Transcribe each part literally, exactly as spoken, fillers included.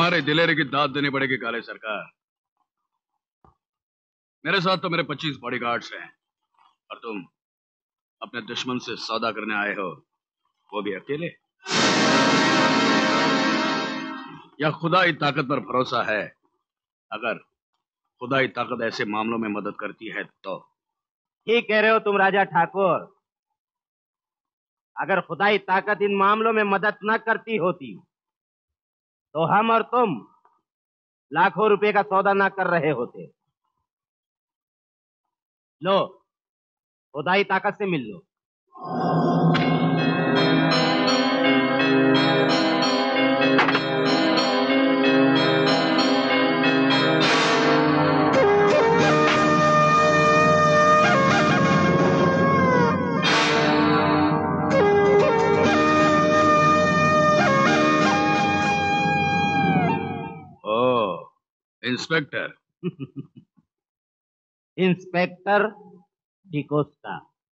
तुम्हारे दिलेरे की दाद देनी पड़ेगी काले सरकार। मेरे साथ तो मेरे पच्चीस बॉडीगार्ड्स हैं और तुम अपने दुश्मन से सौदा करने आए हो, वो भी अकेले। या खुदाई ताकत पर भरोसा है? अगर खुदाई ताकत ऐसे मामलों में मदद करती है तो। ठीक कह रहे हो तुम राजा ठाकुर। अगर खुदाई ताकत इन मामलों में मदद न करती होती तो हम और तुम लाखों रुपए का सौदा ना कर रहे होते। लो, खुदाई ताकत से मिल लो। Inspector inspector Costa.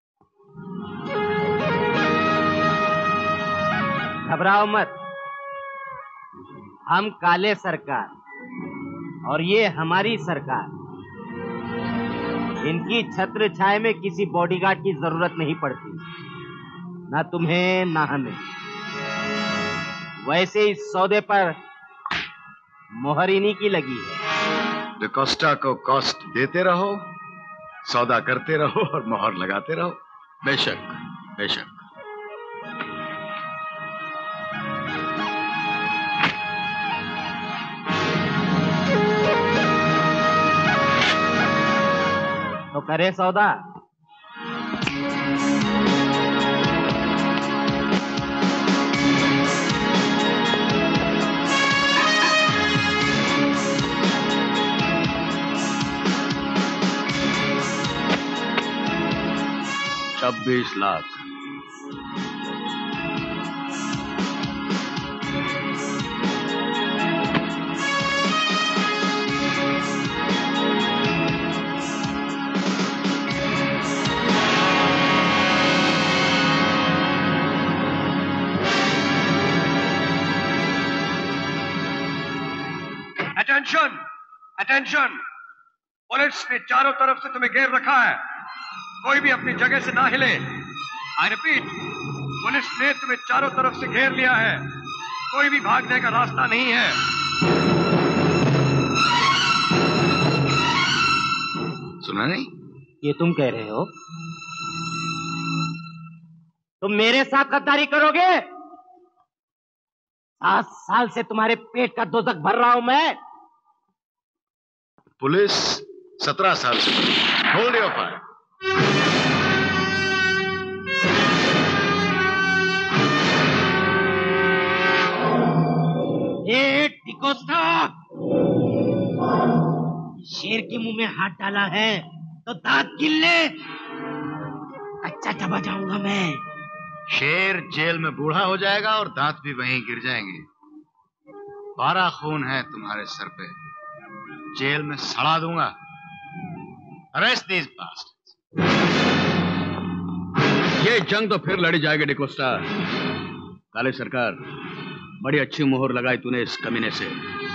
घबराओ मत, हम काले सरकार और ये हमारी सरकार। इनकी छत्र छाया में किसी बॉडीगार्ड की जरूरत नहीं पड़ती, ना तुम्हें ना हमें। वैसे इस सौदे पर मोहर इन्हीं की लगी है। द कोस्टा को कॉस्ट देते रहो, सौदा करते रहो और मोहर लगाते रहो। बेशक बेशक। तो करे सौदा। छब्बीस लाख। Attention, attention! पुलिस ने चारों तरफ से तुम्हें घेर रखा है, कोई भी अपनी जगह से ना हिले। आई रिपीट, पुलिस ने तुम्हें चारों तरफ से घेर लिया है, कोई भी भागने का रास्ता नहीं है। सुना नहीं? ये तुम कह रहे हो? तुम मेरे साथ गद्दारी करोगे? सात साल से तुम्हारे पेट का दोजख भर रहा हूं मैं। पुलिस सत्रह साल से होल्ड योर फायर। ए कोस्टा, शेर के मुंह में हाथ डाला है तो दांत गिन ले, कच्चा चबा जाऊंगा मैं। शेर जेल में बूढ़ा हो जाएगा और दांत भी वहीं गिर जाएंगे। बारह खून है तुम्हारे सर पे, जेल में सड़ा दूंगा। Arrest these bastards. ये जंग तो फिर लड़ी जाएगी डिकोस्टा। काले सरकार, बड़ी अच्छी मोहर लगाई तूने इस कमीने से।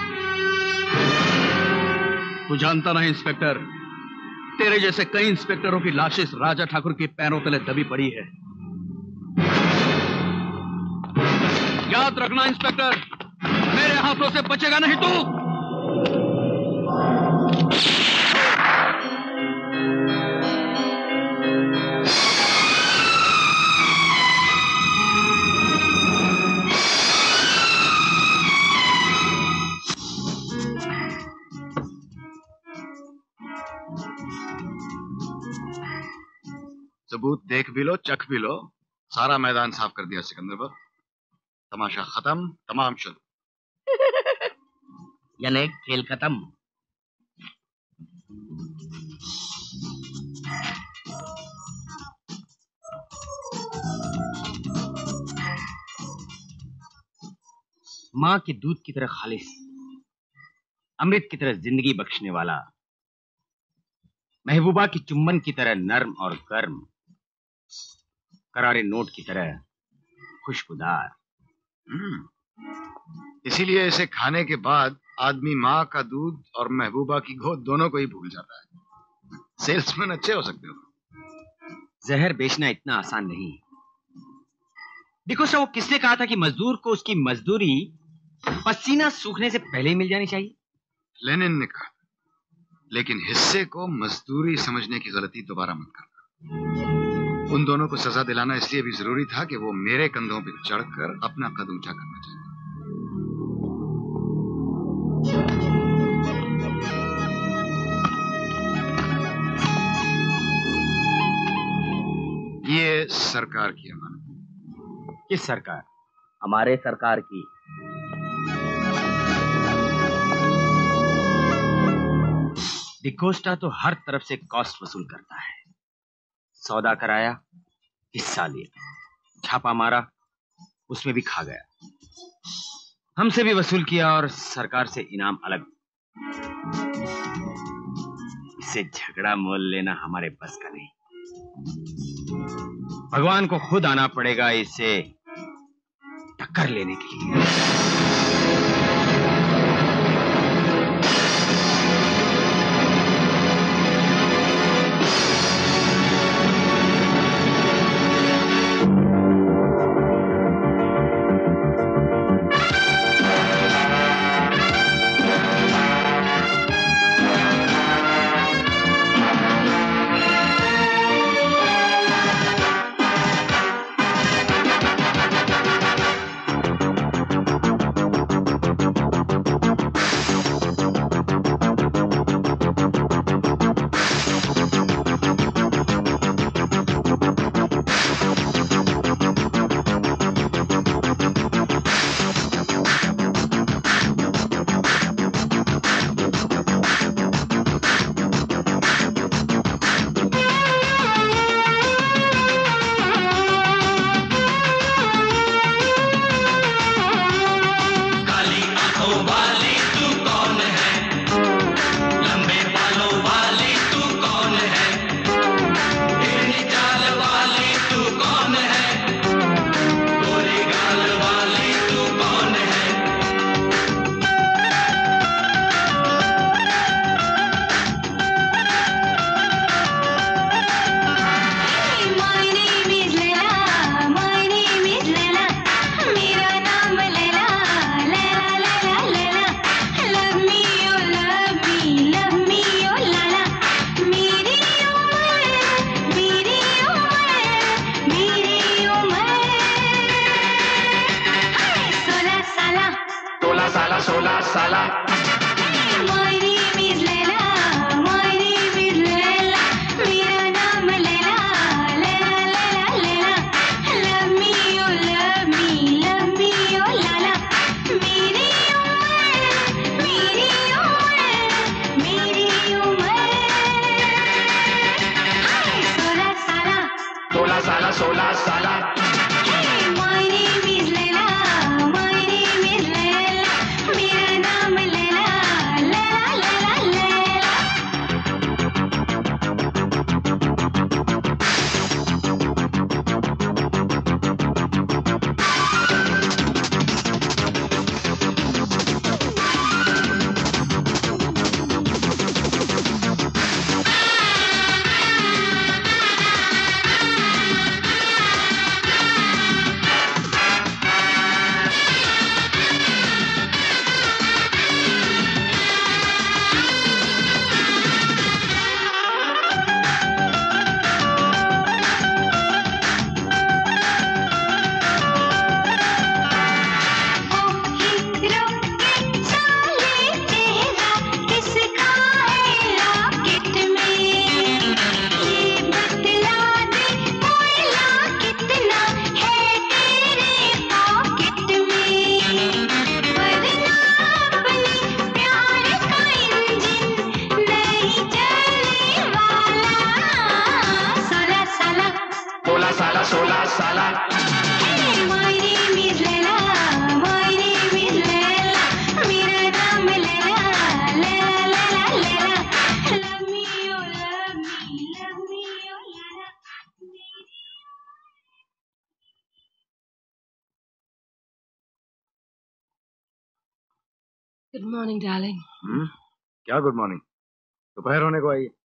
तू जानता नहीं इंस्पेक्टर, तेरे जैसे कई इंस्पेक्टरों की लाशें इस राजा ठाकुर के पैरों तले दबी पड़ी है। याद रखना इंस्पेक्टर, मेरे हाथों से बचेगा नहीं तू। सबूत देख भी लो, चख भी लो, सारा मैदान साफ कर दिया सिकंदर बाबू। तमाशा खत्म, तमाम शुरू। यानी खेल खत्म। माँ के दूध की तरह खालिस, अमृत की तरह जिंदगी बख्शने वाला, महबूबा की चुम्बन की तरह नर्म और गर्म, करारे नोट की तरह खुशबूदार। इसीलिए इसे खाने के बाद आदमी माँ का दूध और महबूबा की गोद दोनों को ही भूल जाता है। सेल्समैन अच्छे हो सकते हो। जहर बेचना इतना आसान नहीं। देखो सर, वो किसने कहा था कि मजदूर को उसकी मजदूरी पसीना सूखने से पहले ही मिल जानी चाहिए? लेनिन ने कहा, लेकिन हिस्से को मजदूरी समझने की गलती दोबारा मत करना। उन दोनों को सजा दिलाना इसलिए भी जरूरी था कि वो मेरे कंधों पर चढ़कर अपना कद ऊंचा करना चाहिए। ये सरकार की अमानत। किस सरकार? हमारे सरकार की। डिकोस्टा तो हर तरफ से कॉस्ट वसूल करता है। सौदा कराया, हिस्सा लिया, छापा मारा, उसमें भी खा गया। हमसे भी वसूल किया और सरकार से इनाम अलग। इससे झगड़ा मोल लेना हमारे बस का नहीं। भगवान को खुद आना पड़ेगा इसे टक्कर लेने के लिए। Good morning darling. हम्म? क्या गुड मॉर्निंग? दोपहर होने को आई है।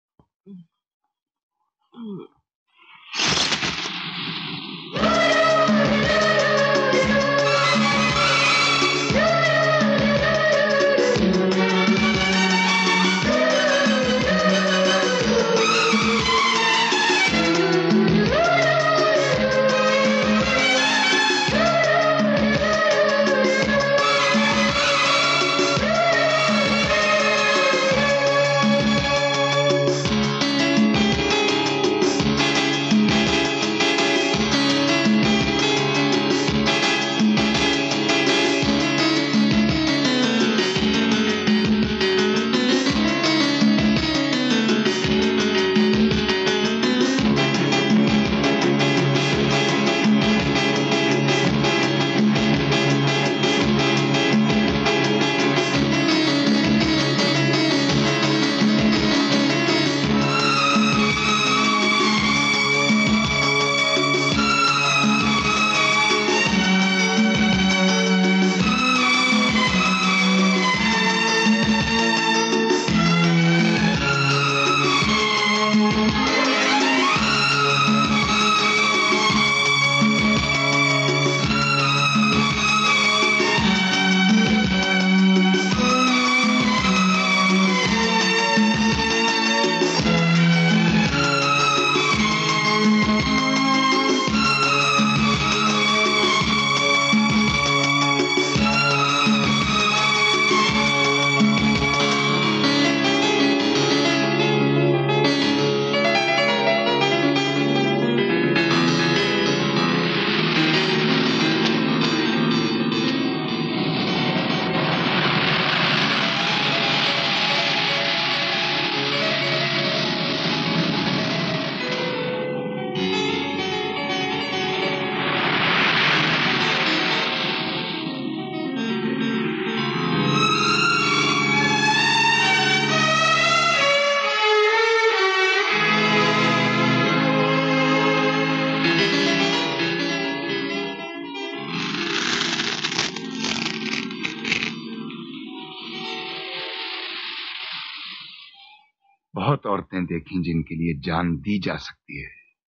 बहुत औरतें देखी जिनके लिए जान दी जा सकती है।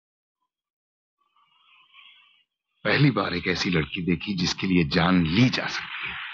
पहली बार एक ऐसी लड़की देखी जिसके लिए जान ली जा सकती है।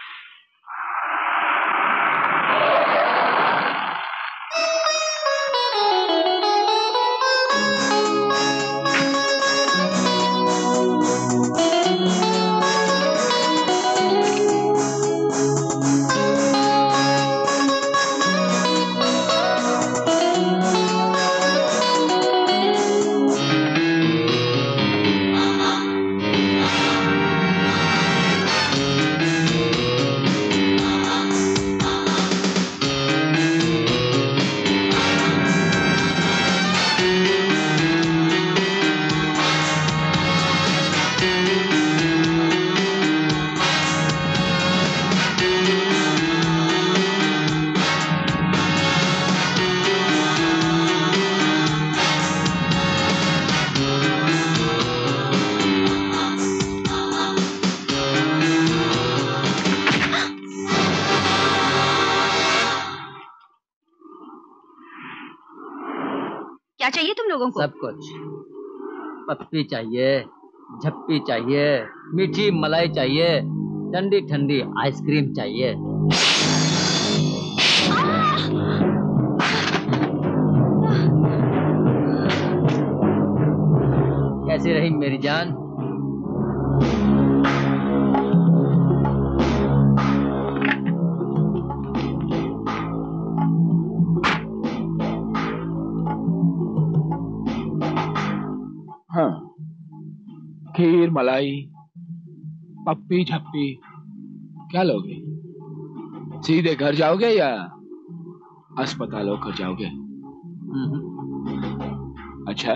सब कुछ। पप्पी चाहिए, झप्पी चाहिए, मीठी मलाई चाहिए, ठंडी ठंडी आइसक्रीम चाहिए। कैसी रही मेरी जान? हाँ, खीर मलाई पप्पी झप्पी क्या लोगे? सीधे घर जाओगे या अस्पताल होकर जाओगे? अच्छा,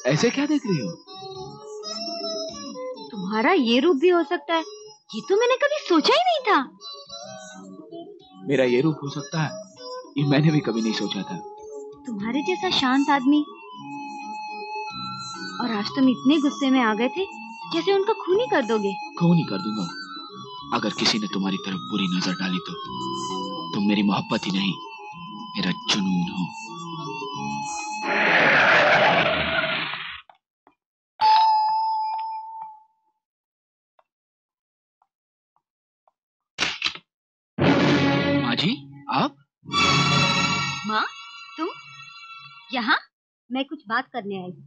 ऐसे क्या देख रही हो? तुम्हारा ये रूप भी हो सकता है, ये तो मैंने कभी सोचा ही नहीं था। मेरा ये रूप हो सकता है, ये मैंने भी कभी नहीं सोचा था। तुम्हारे जैसा शांत आदमी, और आज तुम इतने गुस्से में आ गए थे जैसे उनका खून ही कर दोगे। खून ही कर दूंगा। अगर किसी ने तुम्हारी तरफ बुरी नजर डाली तो तुम मेरी मोहब्बत ही नहीं, मेरा जुनून हो। माँ जी, आप? माँ, तुम यहाँ? मैं कुछ बात करने आई हूँ।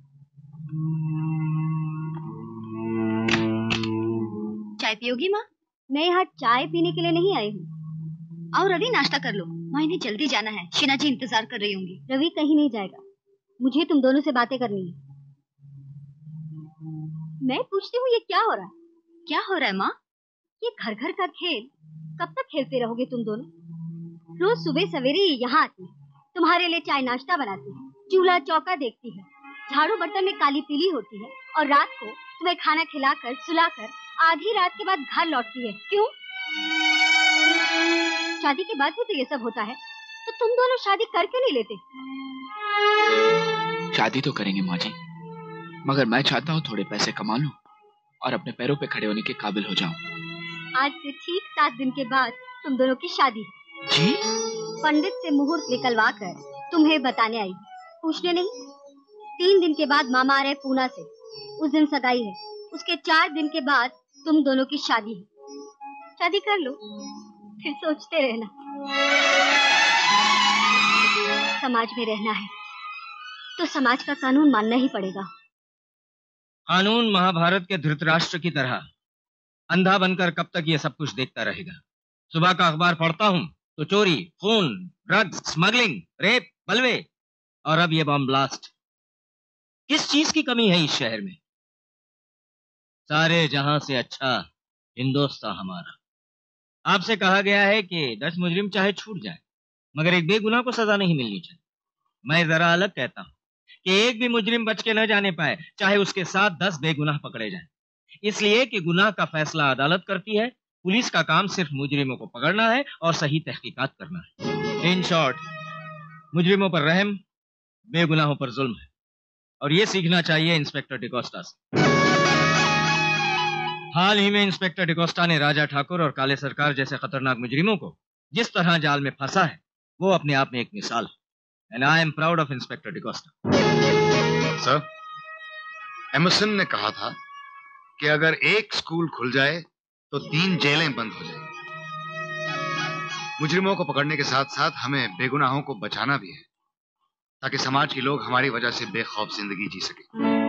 चाय पियोगी माँ? मैं यहाँ चाय पीने के लिए नहीं आई हूँ। आओ रवि, नाश्ता कर लो, माँ इन्हें जल्दी जाना है, शीना जी इंतजार कर रही होंगी। रवि कहीं नहीं जाएगा, मुझे तुम दोनों से बातें करनी है। मैं पूछती हूँ ये क्या हो रहा है? क्या हो रहा है माँ? ये घर घर का खेल कब तक खेलते रहोगे तुम दोनों? रोज सुबह सवेरे यहाँ आती है, तुम्हारे लिए चाय नाश्ता बनाती है, चूल्हा चौका देखती है, झाड़ू बर्तन में काली पीली होती है, और रात को तुम्हें खाना खिलाकर सुलाकर आधी रात के बाद घर लौटती है। क्यों? शादी के बाद भी तो ये सब होता है, तो तुम दोनों शादी कर क्यों नहीं लेते? शादी तो करेंगे माँ जी, मगर मैं चाहता हूँ थोड़े पैसे कमा लूं और अपने पैरों पे खड़े होने के काबिल हो जाऊं। आज से ठीक सात दिन के बाद तुम दोनों की शादी जी? पंडित से मुहूर्त निकलवा कर तुम्हें बताने आई, पूछने नहीं। तीन दिन के बाद मामा आ रहे पूना से, उस दिन सगाई है, उसके चार दिन के बाद तुम दोनों की शादी है। शादी कर लो, फिर सोचते रहना। समाज में रहना है तो समाज का कानून मानना ही पड़ेगा। कानून महाभारत के धृतराष्ट्र की तरह अंधा बनकर कब तक ये सब कुछ देखता रहेगा? सुबह का अखबार पढ़ता हूँ तो चोरी, खून, ड्रग्स, स्मगलिंग, रेप, बलवे, और अब ये बम ब्लास्ट। किस चीज की कमी है इस शहर में? सारे जहां से अच्छा हिंदुस्तान हमारा। आपसे कहा गया है कि दस मुजरिम चाहे छूट जाए मगर एक बेगुनाह को सजा नहीं मिलनी चाहिए। मैं जरा अलग कहता हूं कि एक भी मुजरिम बच के न जाने पाए, चाहे उसके साथ दस बेगुनाह पकड़े जाएं। इसलिए कि गुनाह का फैसला अदालत करती है, पुलिस का काम सिर्फ मुजरिमों को पकड़ना है और सही तहकीकात करना है। इन शॉर्ट, मुजरिमों पर रहम, बेगुनाहों पर जुल्म है, और ये सीखना चाहिए इंस्पेक्टर डिकोस्टा से। हाल ही में इंस्पेक्टर डिकोस्टा ने राजा ठाकुर और काले सरकार जैसे खतरनाक मुजरिमों को जिस तरह जाल में फंसा है, वो अपने आप में एक मिसाल है। And I am proud of inspector D'Costa. Sir, Emerson ने कहा था कि अगर एक स्कूल खुल जाए तो तीन जेलें बंद हो जाएंगी। मुजरिमों को पकड़ने के साथ साथ हमें बेगुनाहों को बचाना भी है, ताकि समाज के लोग हमारी वजह से बेखौफ जिंदगी जी सके।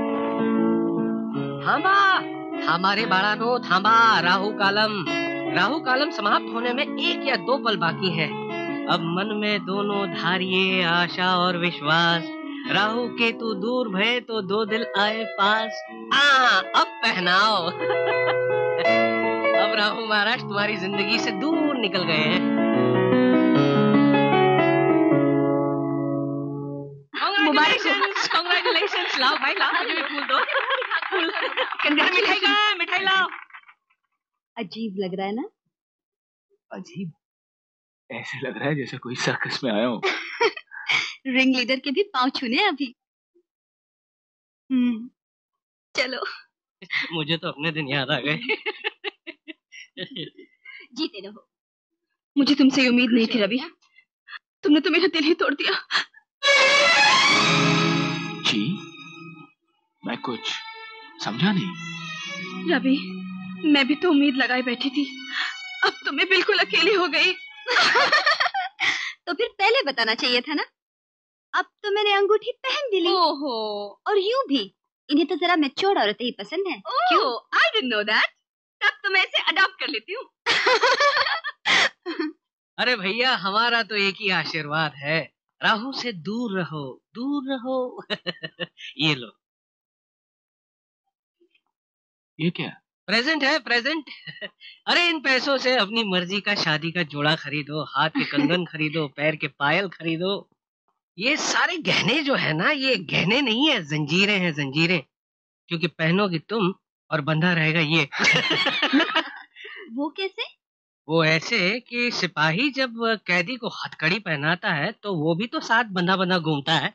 थांबा, हमारे बाड़ा नो थांबा। राहु कालम राहु कालम समाप्त होने में एक या दो पल बाकी है। अब मन में दोनों धारिये आशा और विश्वास। राहु केतु दूर भय तो दो दिल आए पास। आ, अब पहनाओ। अब राहु महाराज तुम्हारी जिंदगी से दूर निकल गए हैं। Congratulations, congratulations। लाओ भाई लाओ, मुझे भी फूल दो। मिठाई का मिठाई लाओ। अजीब लग रहा है ना? अजीब? ऐसे लग रहा है जैसे कोई सर्कस में आया हूँ। रिंग लीडर के भी पांव छूने अभी। हम्म, चलो। मुझे तो अपने दिन याद आ गए। जीते रहो। मुझे तुमसे उम्मीद नहीं थी रवि, तुमने तो मेरा दिल ही तोड़ दिया। जी, मैं कुछ समझा नहीं। रवि, मैं भी तो उम्मीद लगाए बैठी थी, अब तो मैं बिल्कुल अकेली हो गई। तो फिर पहले बताना चाहिए था ना। अब तो मैंने अंगूठी पहन भी ली। ओहो, और यूं भी इन्हें तो जरा मैच्योर औरतें ही पसंद है। क्यों? I didn't know that. तब तो मैं इसे अडॉप्ट कर लेती हूँ। अरे भैया, हमारा तो एक ही आशीर्वाद है, राहु से दूर रहो, दूर रहो। ये लो। ये क्या? प्रेजेंट है, प्रेजेंट। अरे इन पैसों से अपनी मर्जी का शादी का जोड़ा खरीदो, हाथ के कंगन खरीदो, पैर के पायल खरीदो। ये सारे गहने जो है ना, ये गहने नहीं है, जंजीरें हैं, जंजीरें। क्योंकि पहनोगी तुम और बंधा रहेगा ये। वो कैसे? वो ऐसे कि सिपाही जब कैदी को हथकड़ी पहनाता है तो वो भी तो साथ बंधा बंधा घूमता है।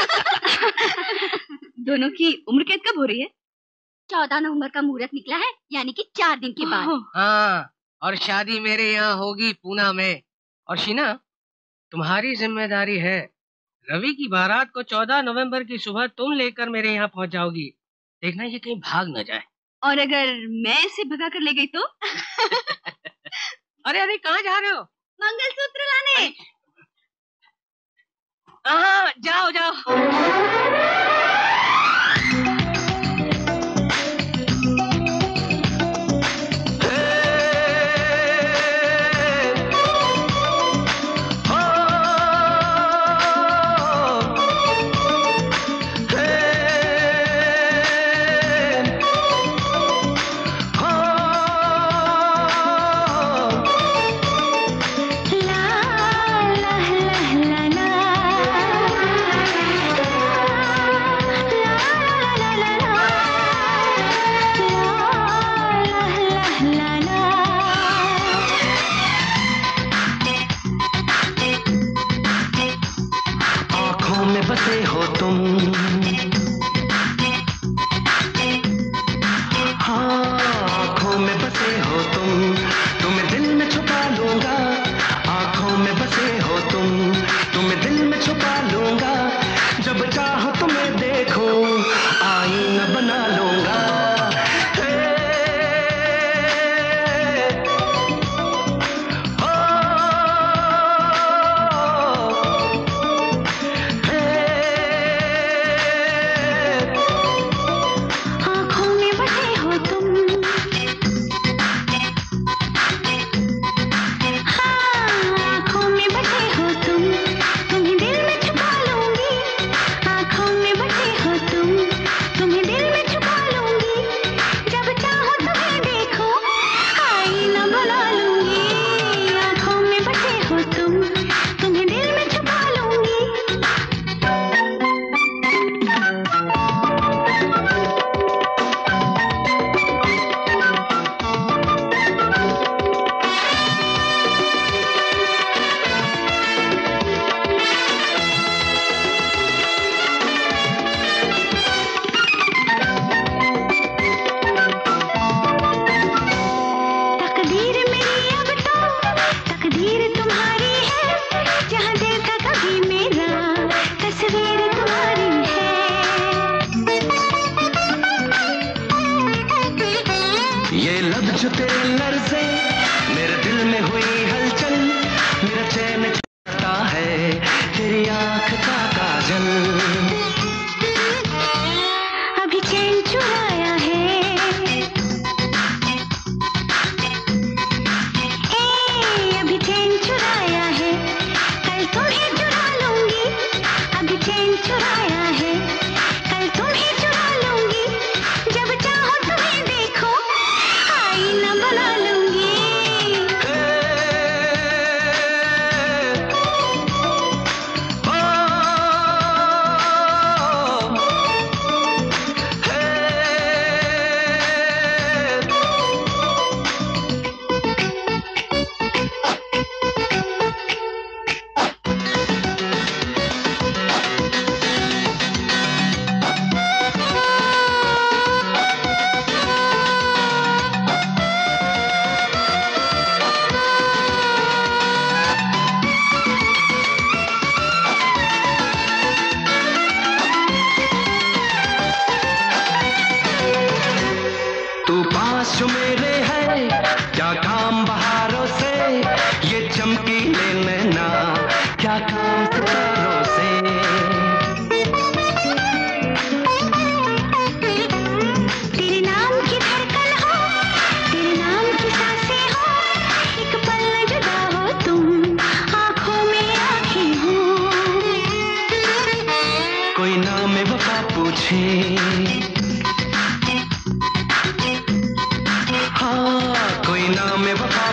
दोनों की उम्र कैद कब हो रही है? चौदह नवंबर का मुहूर्त निकला है, यानी कि चार दिन के बाद। हाँ, और शादी मेरे यहाँ होगी पूना में। और शीना, तुम्हारी जिम्मेदारी है, रवि की बारात को चौदह नवंबर की सुबह तुम लेकर मेरे यहाँ पहुँच जाओगी। देखना ये कहीं भाग न जाए। और अगर मैं इसे भगा कर ले गई तो? अरे अरे, कहाँ जा रहे हो? मंगलसूत्र लाने। हाँ, जाओ जाओ। बसे हो तुम, हाँ आँखों में बसे हो तुम, तुम्हें दिल में छुपा लूंगा। आँखों में बसे हो तुम, तुम्हें दिल में छुपा लूंगा। जब चाहो तुम्हें देखो, आईना बना लूंगा।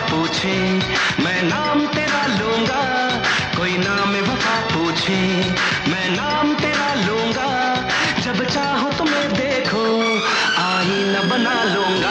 मैं नाम तेरा लूंगा, कोई नाम वफा पूछे मैं नाम तेरा लूंगा, जब चाहो तुम्हें देखो आईना बना लूंगा।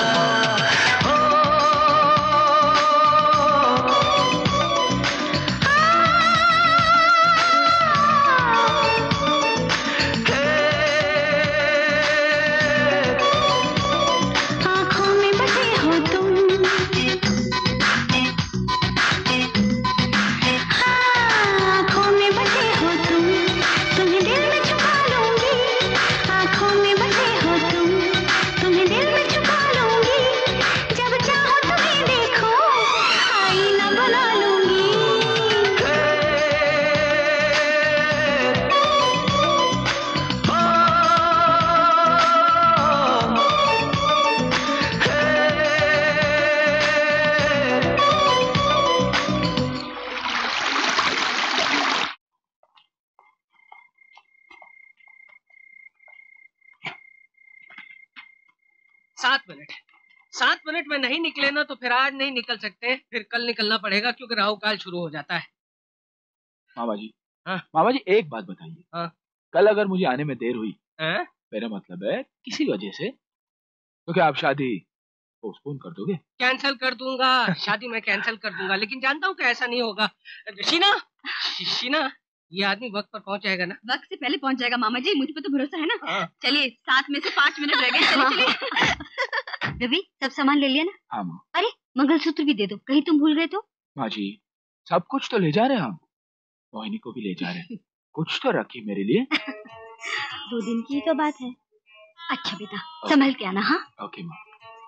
सात मिनट सात मिनट में नहीं निकले ना तो फिर आज नहीं निकल सकते, फिर कल निकलना पड़ेगा क्योंकि राहु काल शुरू हो जाता है। मामा जी, हाँ? मामा जी एक बात बताइए, हाँ? कल अगर मुझे आने में देर हुई, हाँ? मेरा मतलब है किसी वजह से, तो क्या आप शादी पोस्टपोन कर दोगे? कैंसिल कर दूंगा, शादी मैं कैंसिल कर दूंगा, लेकिन जानता हूँ कि ऐसा नहीं होगा। शीना, शीना, ये आदमी वक्त पर पहुंच जाएगा ना? वक्त से पहले पहुंच जाएगा मामा जी, मुझ पे तो भरोसा है ना। हाँ। चलिए सात में से पाँच मिनट रह गए, चलिए चलिए। रवि सब सामान ले लिया ना? हाँ माँ। अरे मंगलसूत्र भी दे दो, कहीं तुम भूल गए तो। माँ जी सब कुछ तो ले जा रहे हैं हम, मोहिनी को भी ले जा रहे हैं, कुछ तो रखिए मेरे लिए। दो दिन की तो बात है। अच्छा बेटा संभल के आना। हाँ ओके माँ।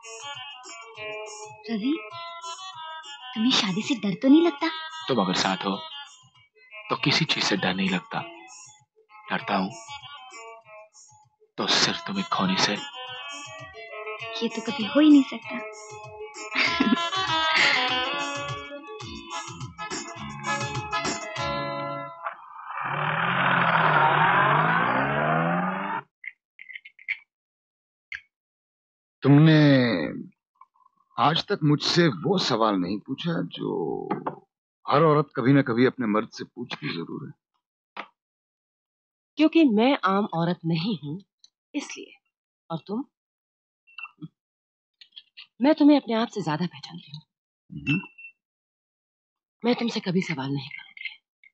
रवि तुम्हें शादी से डर तो नहीं लगता? तुम अगर साथ हो तो किसी चीज से डर नहीं लगता, डरता हूँ तो सिर्फ तुम्हें खोने से। ये तो कभी हो ही नहीं सकता। तुमने आज तक मुझसे वो सवाल नहीं पूछा जो हर औरत कभी ना कभी अपने मर्द से पूछती जरूर है। क्योंकि मैं आम औरत नहीं हूँ इसलिए। और तुम? मैं तुम्हें अपने आप से ज्यादा पहचानती हूँ। मैं तुमसे कभी सवाल नहीं करूंगी,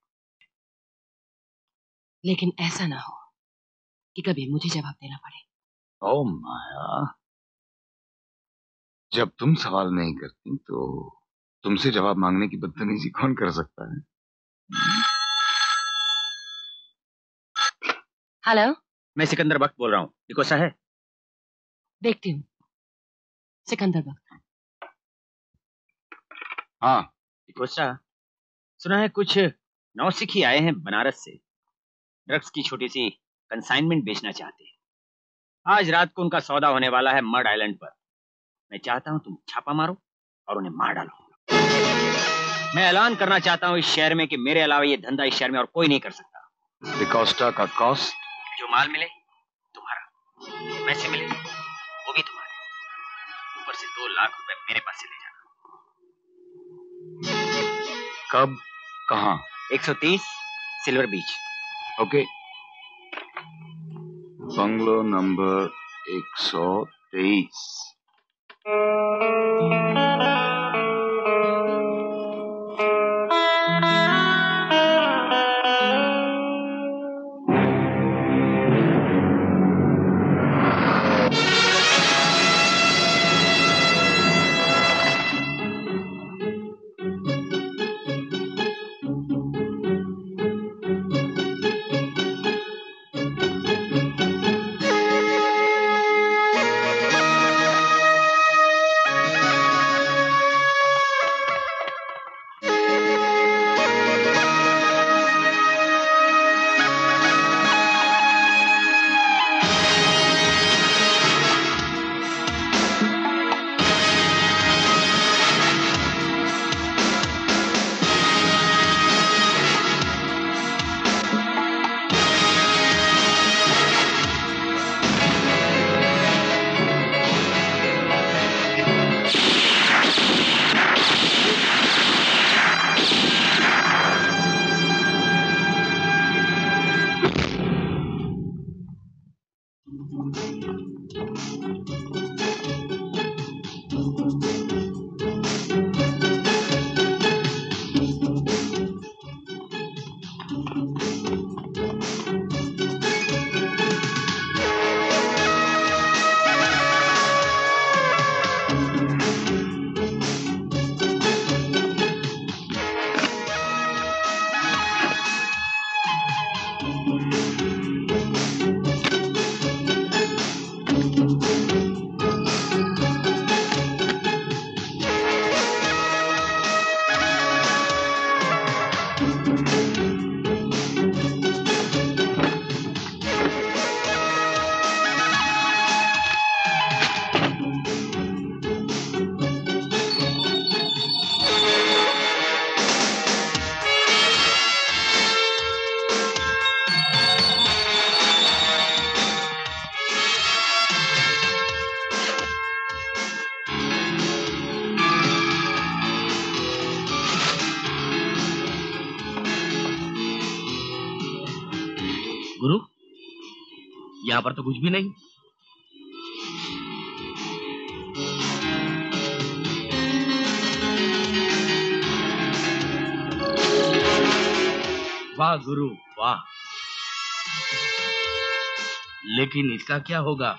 लेकिन ऐसा ना हो कि कभी मुझे जवाब देना पड़े। ओ माया, जब तुम सवाल नहीं करती तो तुमसे जवाब मांगने की बदतमीजी कौन कर सकता है? हेलो, मैं सिकंदर बख्त बोल रहा हूँ। कोसा है? देखती हूँ। सिकंदर बख्त। हाँ कोसा, सुना है कुछ नौसिखी आए हैं बनारस से, ड्रग्स की छोटी सी कंसाइनमेंट बेचना चाहते हैं। आज रात को उनका सौदा होने वाला है मर्ड आइलैंड पर। मैं चाहता हूं तुम छापा मारो और उन्हें मार डालो। मैं ऐलान करना चाहता हूं इस शहर में कि मेरे अलावा ये धंधा इस शहर में और कोई नहीं कर सकता। कोस्टा का कॉस्ट? जो माल मिले तुम्हारा, पैसे मिले वो भी तुम्हारे, ऊपर से दो लाख रुपए मेरे पास से ले जाना। कब, कहाँ? एक सौ तीस silver beach. Okay. Bungalow number एक सौ तेईस। गुरु, यहाँ पर तो कुछ भी नहीं। वाह गुरु वाह, लेकिन इसका क्या होगा?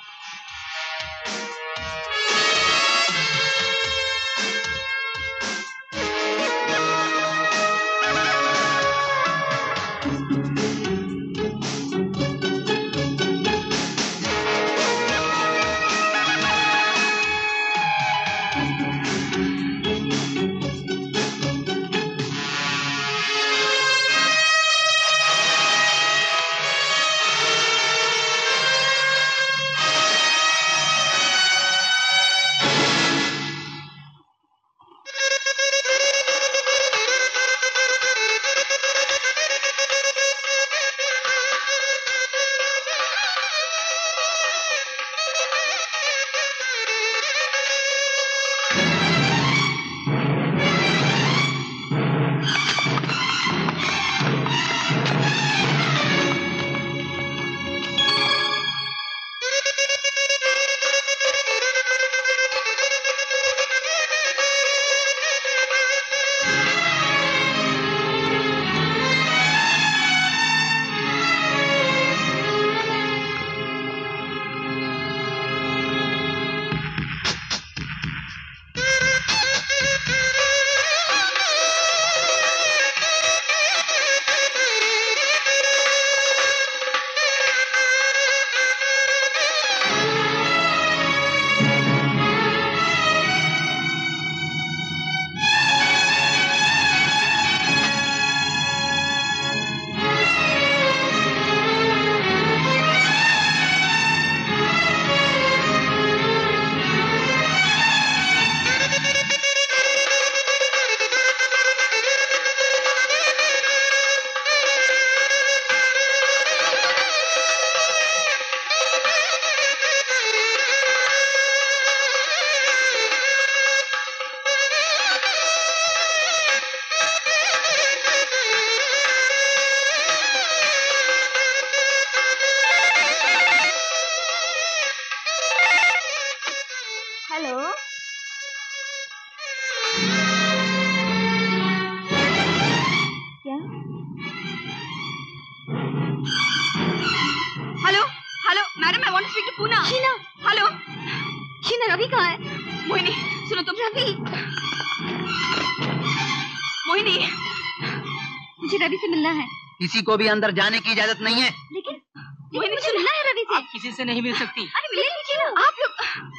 किसी को भी अंदर जाने की इजाजत नहीं है। लेकिन मुझे मिलना है रवि से। आप किसी से नहीं मिल सकती। अरे मिलने दीजिए ना आप लोग।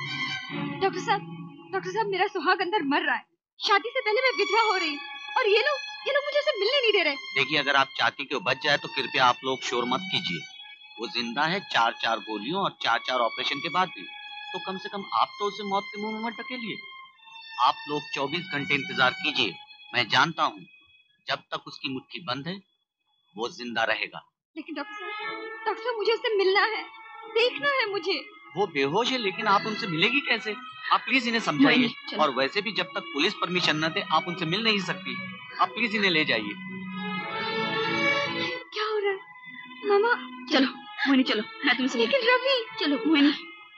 डॉक्टर साहब, डॉक्टर साहब मेरा सुहाग अंदर मर रहा है। शादी से पहले मैं विधवा हो रही और ये लोग ये लोग मुझे उसे मिलने नहीं दे रहे। देखिए, अगर आप चाहती कि वो बच जाए तो कृपया आप लोग शोर मत कीजिए। वो जिंदा है चार चार गोलियों और चार चार ऑपरेशन के बाद भी, तो कम से कम आप तो उसे मौत के मुंह में मत ढकेलिए। आप लोग चौबीस घंटे इंतजार कीजिए। मैं जानता हूँ जब तक उसकी मुट्ठी बंद है वो जिंदा रहेगा। लेकिन डॉक्टर साहब, डॉक्टर साहब मुझे उससे मिलना है, देखना है मुझे। वो बेहोश है, लेकिन आप उनसे मिलेगी कैसे? आप प्लीज इन्हें समझाइए। और वैसे भी जब तक पुलिस परमिशन न दे आप उनसे मिल नहीं सकती। आप प्लीज इन्हें ले जाइए। क्या हो रहा है मामा? चलो मोहिनी, चलो मैं तुमसे। लेकिन रवि। चलो मोहिनी।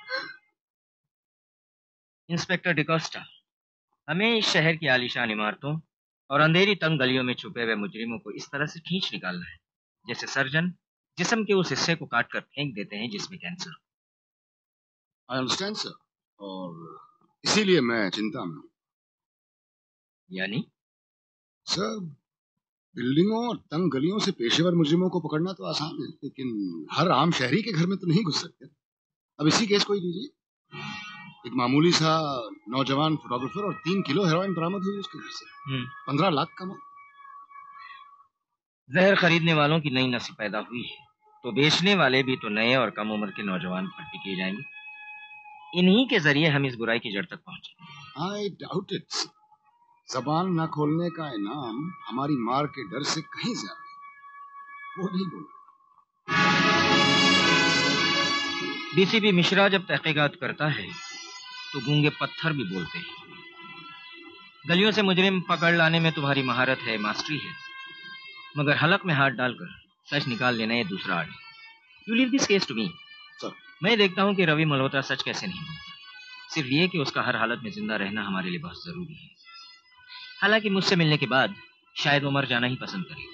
इंस्पेक्टर डिकोस्टा, हमें इस शहर की आलीशान इमारतों और अंधेरी तंग गलियों में छुपे हुए मुजरिमों को इस तरह से खींच निकालना है जैसे सर्जन जिस्म के उस हिस्से को काट कर फेंक देते हैं जिसमें कैंसर। आई अंडरस्टैंड सर, और इसीलिए मैं चिंता में हूँ। यानी सर, बिल्डिंगों और तंग गलियों से पेशेवर मुजरिमों को पकड़ना तो आसान है, लेकिन हर आम शहरी के घर में तो नहीं घुस सकते। अब इसी केस को ही लीजिए। एक मामूली सा नौजवान फोटोग्राफर और तीन किलो हेरोइन बरामद हुई उसके घर से। पंद्रह लाख का माल। जहर खरीदने वालों की नई नस्ल पैदा हुई है तो बेचने वाले भी तो नए और कम उम्र के नौजवान भर्ती किए जाएंगे। इन्हीं के जरिए हम इस बुराई की जड़ तक पहुंचे। I doubt it. जबान न खोलने का इनाम हमारी मार के डर से कहीं ज्यादा है। वो नहीं बोल। डीसीपी मिश्रा जब तहकीकात करता है तो गूंगे पत्थर भी बोलते हैं। गलियों से मुजरिम पकड़ लाने में तुम्हारी महारत है, मास्टरी है, मगर हलक में हाथ डालकर सच निकाल लेना ये दूसरा आर्ट है। You leave this case to me. मैं देखता हूँ कि रवि मल्होत्रा सच कैसे नहीं बोलता। सिर्फ ये कि उसका हर हालत में जिंदा रहना हमारे लिए बहुत जरूरी है। हालांकि मुझसे मिलने के बाद शायद वो मर जाना ही पसंद करेगा।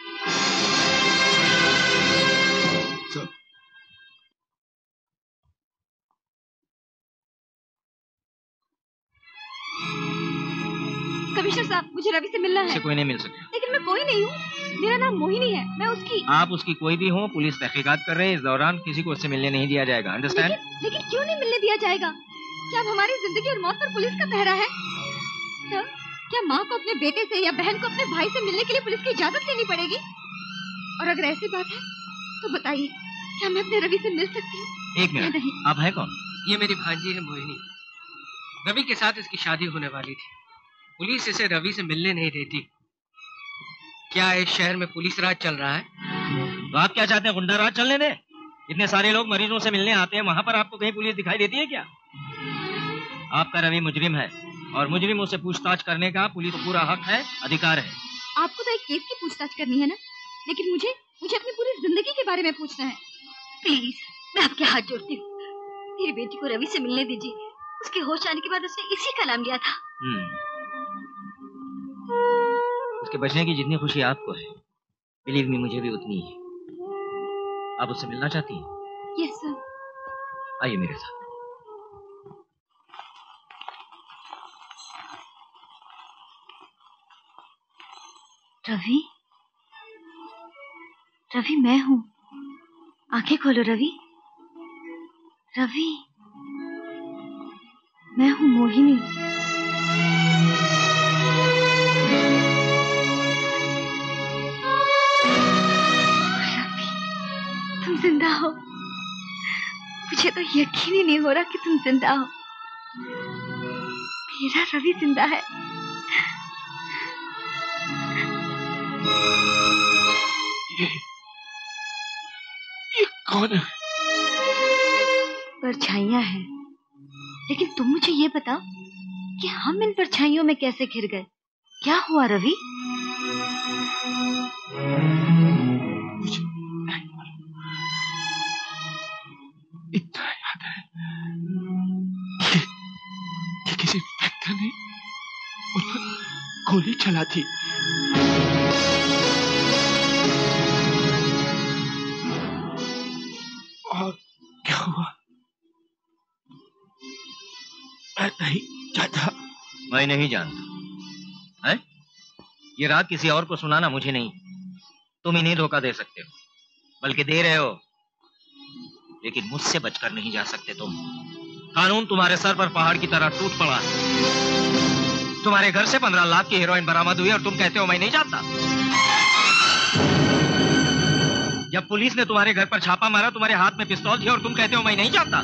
कमिश्नर साहब, मुझे रवि से मिलना है। कोई नहीं मिल सकता। लेकिन मैं कोई नहीं हूँ, मेरा नाम मोहिनी है, मैं उसकी। आप उसकी कोई भी हो, पुलिस तहकीकात कर रहे हैं। इस दौरान किसी को उससे मिलने नहीं दिया जाएगा। अंडरस्टैंड? लेकिन, लेकिन क्यों नहीं मिलने दिया जाएगा? क्या अब हमारी जिंदगी और मौत पर पुलिस का पहरा है? सर, क्या माँ को अपने बेटे से या बहन को अपने भाई से मिलने के लिए पुलिस की इजाजत लेनी पड़ेगी? और अगर ऐसी बात है तो बताइए, क्या मैं अपने रवि से मिल सकती हूँ? एक मिनट, आप है कौन? ये मेरी भांजी है मोहिनी। रवि के साथ इसकी शादी होने वाली थी। पुलिस इसे रवि से मिलने नहीं देती। क्या इस शहर में पुलिस राज चल रहा है? तो आप क्या चाहते हैं, गुंडा राज चलने दें? इतने सारे लोग मरीजों से मिलने आते हैं, वहां पर आपको कहीं पुलिस दिखाई देती है क्या? आपका रवि मुजरिम है और मुजरिमों से पूछताछ करने का पुलिस को पूरा हक है, अधिकार है। आपको तो एक केस की पूछताछ करनी है ना, लेकिन मुझे मुझे अपनी पूरी जिंदगी के बारे में पूछना है। प्लीज, मैं आपके हाथ जोड़ती हूँ, मेरी बेटी को रवि से मिलने दीजिए। उसके होश आने के बाद उसने इसी का नाम लिया था। उसके बचने की जितनी खुशी आपको है, बिलीव मी, मुझे भी उतनी है। आप उससे मिलना चाहती हैं? Yes sir. आइए मेरे साथ। रवि, रवि मैं हूँ, आंखें खोलो रवि। रवि, मैं हूँ मोहिनी। रवि, तुम जिंदा हो। मुझे तो यकीन ही नहीं हो रहा कि तुम जिंदा हो। मेरा रवि जिंदा है। ये, ये कौन है? परछाइयां हैं, लेकिन तुम मुझे ये बताओ कि हम इन परछाइयों में कैसे घिर गए? क्या हुआ रवि? मुझे नहीं मालूम। इतना याद है कि, कि किसी फैक्टर ने उन पर गोली चला थी। और क्या हुआ मैं नहीं जानता। मैं नहीं जानता है? ये रात किसी और को सुनाना मुझे नहीं। तुम इन्हें धोखा दे सकते हो, बल्कि दे रहे हो, लेकिन मुझसे बचकर नहीं जा सकते तुम। कानून तुम्हारे सर पर पहाड़ की तरह टूट पड़ा है। तुम्हारे घर से पंद्रह लाख की हेरोइन बरामद हुई और तुम कहते हो मैं नहीं जानता। जब पुलिस ने तुम्हारे घर पर छापा मारा, तुम्हारे हाथ में पिस्तौल थी और तुम कहते हो मैं नहीं जानता।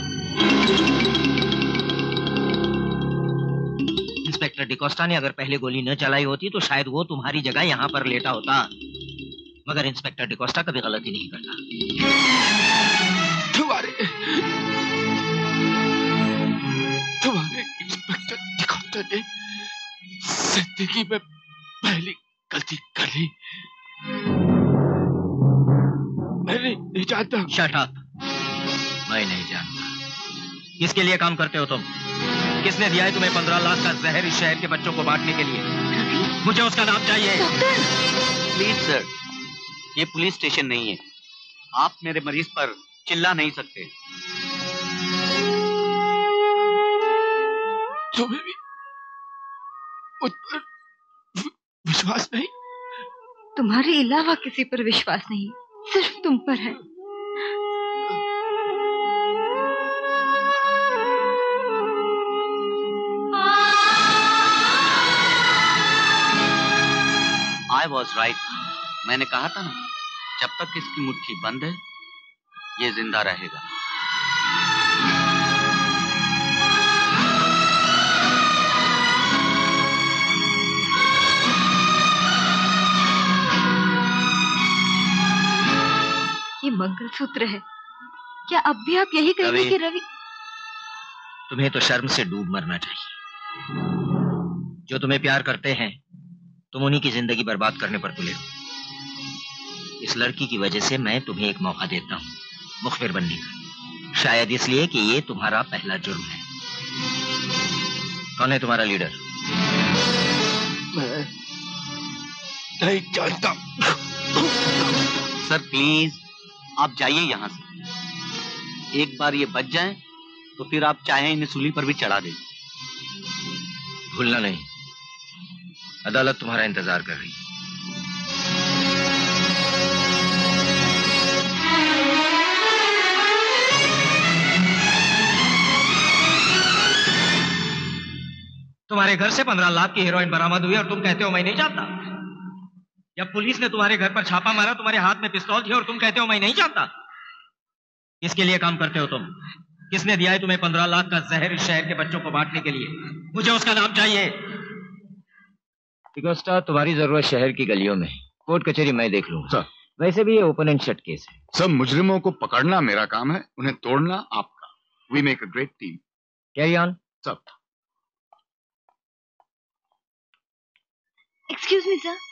इंस्पेक्टर डिकोस्टा ने अगर पहले गोली न चलाई होती तो शायद वो तुम्हारी जगह यहां पर लेटा होता, मगर इंस्पेक्टर डिकोस्टा कभी गलती नहीं करता। तुम्हारे तुम्हारे इंस्पेक्टर डिकोस्टा ने जिंदगी में पहली गलती कर ली। मैं नहीं, नहीं जानता। Shut up. मैं नहीं जानता। किसके लिए काम करते हो तुम? किसने दिया है तुम्हें पंद्रह लाख का जहर इस शहर के बच्चों को बांटने के लिए? मुझे उसका नाम चाहिए। प्लीज सर, ये पुलिस स्टेशन नहीं है। आप मेरे मरीज पर चिल्ला नहीं सकते। तुम्हें भी मुझ पर विश्वास नहीं? तुम्हारे अलावा किसी पर विश्वास नहीं, सिर्फ तुम पर है। I was right. मैंने कहा था ना, जब तक इसकी मुट्ठी बंद है ये जिंदा रहेगा। ये मंगलसूत्र है। क्या अब भी आप यही कहेंगे कि रवि? तुम्हें तो शर्म से डूब मरना चाहिए। जो तुम्हें प्यार करते हैं तुम उन्हीं की जिंदगी बर्बाद करने पर तुले हो। इस लड़की की वजह से मैं तुम्हें एक मौका देता हूं। मुखबिर बनने का, शायद इसलिए कि ये तुम्हारा पहला जुर्म है। कौन है तुम्हारा लीडर? मैं नहीं जानता। सर प्लीज आप जाइए यहाँ से। एक बार ये बच जाएं तो फिर आप चाहें इन्हें सूली पर भी चढ़ा दें। भूलना नहीं, अदालत तुम्हारा इंतजार कर रही है। तुम्हारे घर से पंद्रह लाख की हेरोइन बरामद हुई और तुम कहते हो मैं नहीं जानता। जब पुलिस ने तुम्हारे घर पर छापा मारा, तुम्हारे हाथ में पिस्तौल थी और तुम कहते हो मैं नहीं जानता। किसके लिए काम करते हो तुम? किसने दिया है तुम्हें पंद्रह लाख का जहर इस शहर के बच्चों को बांटने के लिए? मुझे उसका नाम चाहिए। कोस्टा, तुम्हारी जरूरत शहर की गलियों में, कोर्ट कचहरी मैं देख लूंगा। सर, वैसे भी ये ओपन एंड शट केस है। सब मुजरिमों को पकड़ना मेरा काम है, उन्हें तोड़ना आपका। We make a great team. Carry on. सब। Excuse me sir.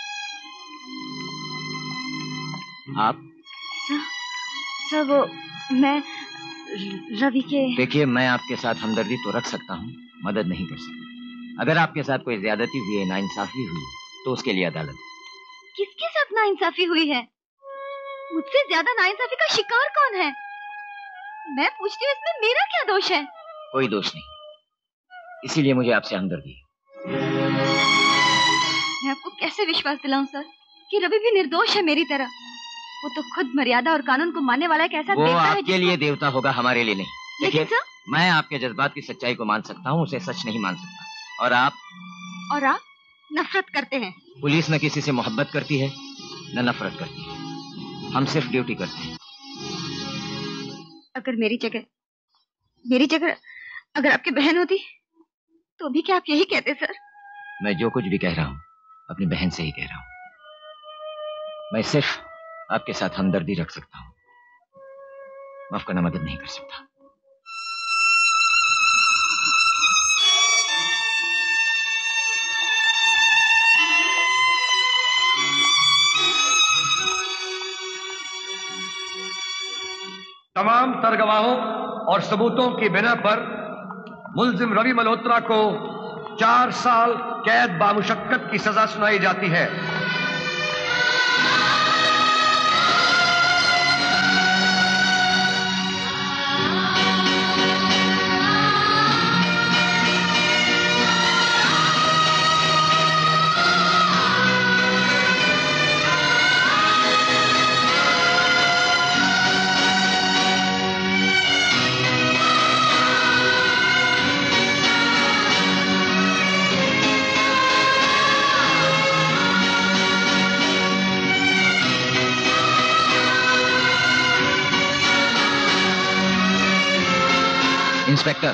आप? सर, सर वो मैं रवि के। देखिए, मैं आपके साथ हमदर्दी तो रख सकता हूँ, मदद नहीं कर सकता। अगर आपके साथ कोई ज्यादती हुई है, नाइंसाफी हुई है, तो उसके लिए अदालत है। किसके साथ नाइंसाफी हुई है? मुझसे ज्यादा नाइंसाफी का शिकार कौन है? मैं पूछती हूँ, इसमें मेरा क्या दोष है? कोई दोष नहीं, इसीलिए मुझे आपसे हमदर्दी है। मैं आपको कैसे विश्वास दिलाऊं सर कि रवि भी निर्दोष है मेरी तरह? वो तो खुद मर्यादा और कानून को मानने वाला एक ऐसा वो देवता है। आपके जिसको... लिए देवता होगा, हमारे लिए नहीं। लेकिन सर, मैं आपके जज्बात की सच्चाई को मान सकता हूँ, उसे सच नहीं मान सकता। और आप? और आप नफरत करते हैं। पुलिस न किसी से मोहब्बत करती है न नफरत करती है, हम सिर्फ ड्यूटी करते हैं। अगर मेरी जगह मेरी जगह अगर आपकी बहन होती तो भी क्या आप यही कहते सर? मैं जो कुछ भी कह रहा हूँ अपनी बहन से ही कह रहा हूँ। मैं सिर्फ आपके साथ हमदर्दी रख सकता हूँ, माफ करना मदद नहीं कर सकता। तमाम तरगवाहों और सबूतों की बिना पर मुल्जिम रवि मल्होत्रा को चार साल कैद बामुशक्कत की सजा सुनाई जाती है। इंस्पेक्टर,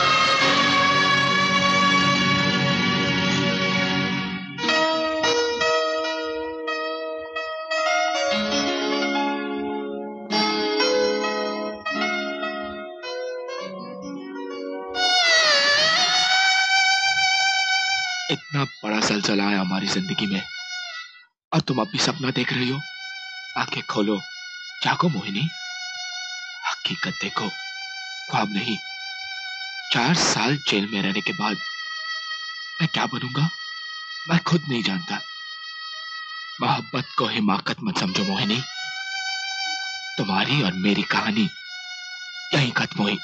इतना बड़ा जलजला है हमारी जिंदगी में और तुम अब भी सपना देख रही हो। आंखें खोलो, जागो मोहिनी, हकीकत देखो, ख्वाब नहीं। चार साल जेल में रहने के बाद मैं क्या बनूंगा मैं खुद नहीं जानता। मोहब्बत को हिमाकत मत समझो मोहिनी, तुम्हारी और मेरी कहानी यहीं खत्म हुई।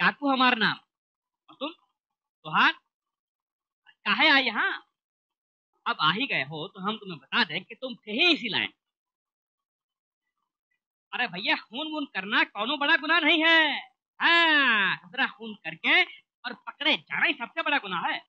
काकू हमारा नाम। और तुम तुहार काहे आए यहाँ? अब आ ही गए हो तो हम तुम्हें बता दें कि तुम थे ही इसी लाइन। अरे भैया, खून वून करना कौनो बड़ा गुनाह नहीं है। हाँ, दूसरा खून करके और पकड़े जाना ही सबसे बड़ा गुनाह है।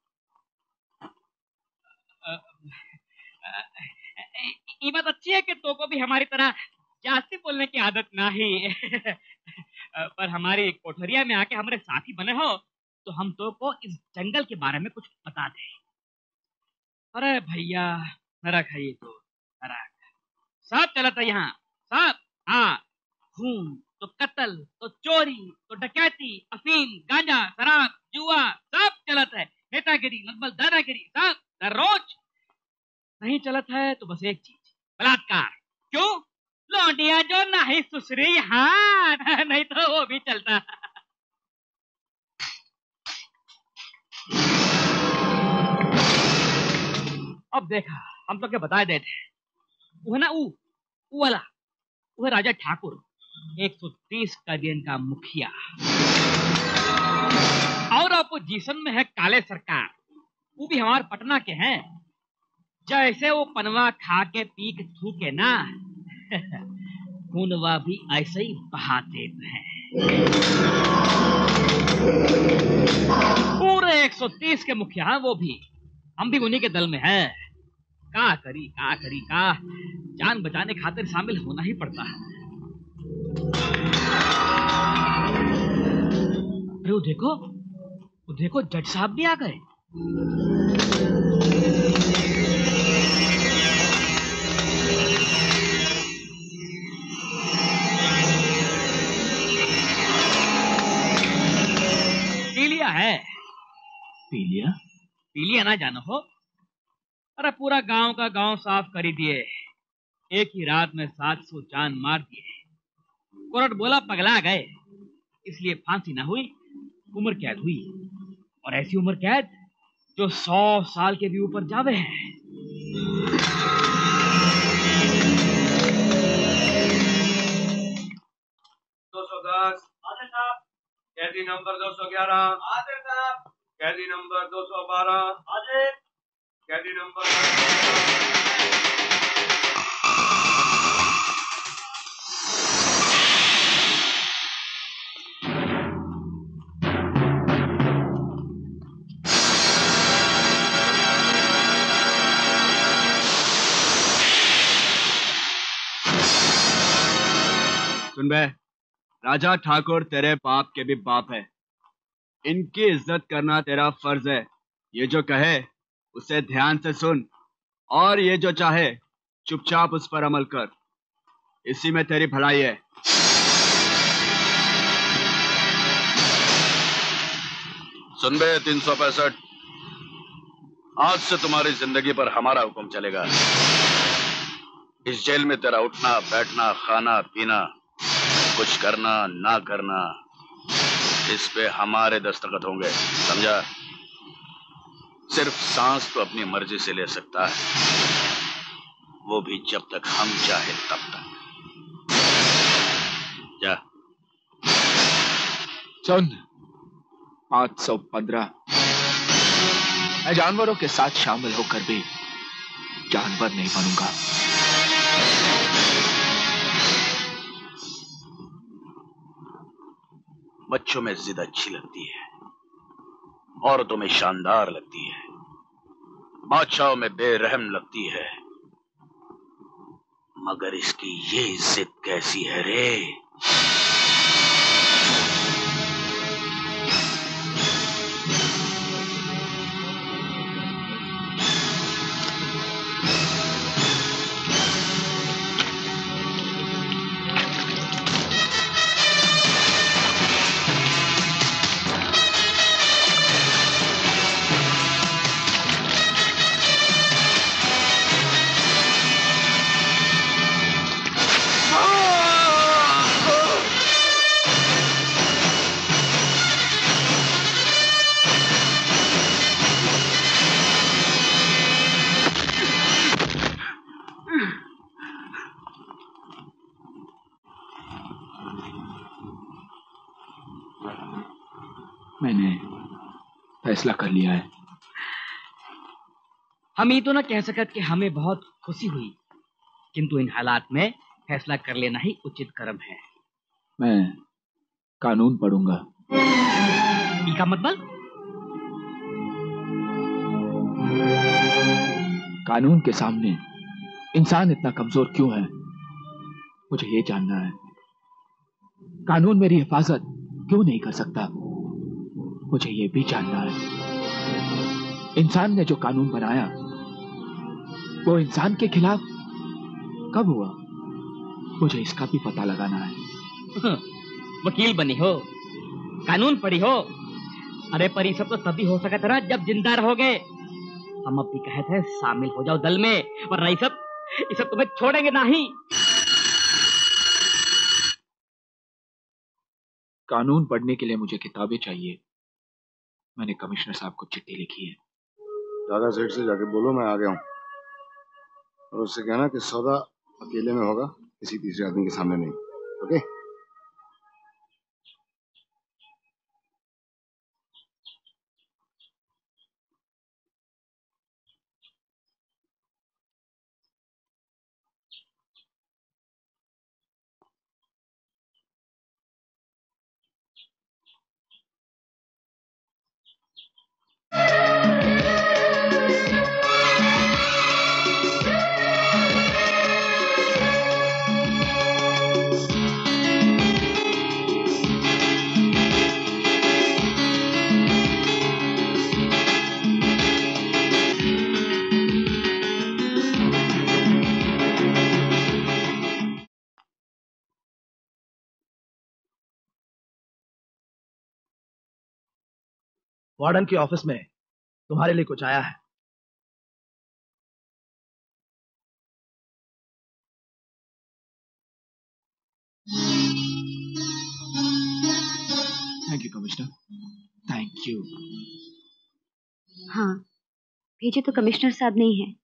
ये बात अच्छी है कि तो को भी हमारी तरह जास्ती बोलने की आदत ना ही पर हमारी कोठरिया में आके हमारे साथी बने हो तो हम तो को इस जंगल के बारे में कुछ बता दें। अरे भैया नरक है ये तो, नरक सब चलत है यहाँ, सब। हाँ, खून तो कत्ल तो चोरी तो डकैती, अफीम, गांजा, शराब, जुआ सब चलत है। नेतागिरी, मतबल दादागिरी सब हर रोज। नहीं चलत है तो बस एक चीज, बलात्कार। क्यों? लौंडिया जो नहीं सुसरी, हाँ नहीं तो वो भी चलता। अब देखा, हम तो क्या बताए देते, वो है ना ऊ ऊ वाला, वो है राजा ठाकुर, एक सौ तीस कदियन का मुखिया। और अपोजिशन में है काले सरकार, वो भी हमारे पटना के हैं। जैसे वो पनवा खा के पी के थूके ना खूनवा भी ऐसे ही बहाते हैं। पूरे एक सौ तीस के मुखिया, वो भी हम भी उन्हीं के दल में हैं। का करी का करी का जान बचाने खातिर शामिल होना ही पड़ता है। अरे वो देखो, वो देखो जज साहब भी आ गए। पीलिया है। पीलिया? पीलिया ना जानो हो? अरे पूरा गांव का गांव साफ कर ही दिए, एक ही रात में सात सौ जान मार दिए। कोर्ट बोला पगला गए, इसलिए फांसी ना हुई, उम्र कैद हुई। और ऐसी उम्र कैद जो सौ साल के भी ऊपर जावे हैं। दो सौ दस कैदी नंबर दो सौ ग्यारह, कैदी नंबर दो सौ बारह, कैदी नंबर सुन बे, राजा ठाकुर तेरे बाप के भी बाप है, इनकी इज्जत करना तेरा फर्ज है। ये जो कहे उसे ध्यान से सुन, और ये जो चाहे चुपचाप उस पर अमल कर, इसी में तेरी भलाई है। सुन बे तीन सौ पैंसठ, आज से तुम्हारी जिंदगी पर हमारा हुक्म चलेगा। इस जेल में तेरा उठना बैठना खाना पीना, कुछ करना ना करना, इस पे हमारे दस्तखत होंगे, समझा? सिर्फ सांस तो अपनी मर्जी से ले सकता है, वो भी जब तक हम चाहे तब तक। जा। सुन, पांच सौ पंद्रह, मैं जानवरों के साथ शामिल होकर भी जानवर नहीं बनूंगा। बच्चों में जिद अच्छी लगती है, औरतों में शानदार लगती है, बादशाहों में बेरहम लगती है, मगर इसकी ये जिद कैसी है रे? मैंने फैसला कर लिया है। हम ये तो ना कह सकते कि हमें बहुत खुशी हुई, किंतु इन हालात में फैसला कर लेना ही उचित कर्म है। मैं कानून पढ़ूंगा। इसका मतलब? कानून के सामने इंसान इतना कमजोर क्यों है, मुझे ये जानना है। कानून मेरी हिफाजत क्यों नहीं कर सकता, मुझे ये भी जानना है। इंसान ने जो कानून बनाया वो इंसान के खिलाफ कब हुआ, मुझे इसका भी पता लगाना है। वकील बनी हो, कानून पढ़ी हो, अरे पर ये सब तो तभी हो सका था ना जब जिंदा रहोगे। हम अब भी कहे थे शामिल हो जाओ दल में, वरना ये सब ये सब तुम्हें छोड़ेंगे नहीं। कानून पढ़ने के लिए मुझे किताबें चाहिए। मैंने कमिश्नर साहब को चिट्ठी लिखी है। दादा सेठ से जाके बोलो मैं आ गया हूँ, और उससे कहना कि सौदा अकेले में होगा, किसी तीसरे आदमी के सामने नहीं। ओके? वार्डन के ऑफिस में तुम्हारे लिए कुछ आया है। Thank you commissioner, thank you. हाँ, भेजे तो कमिश्नर साहब नहीं है,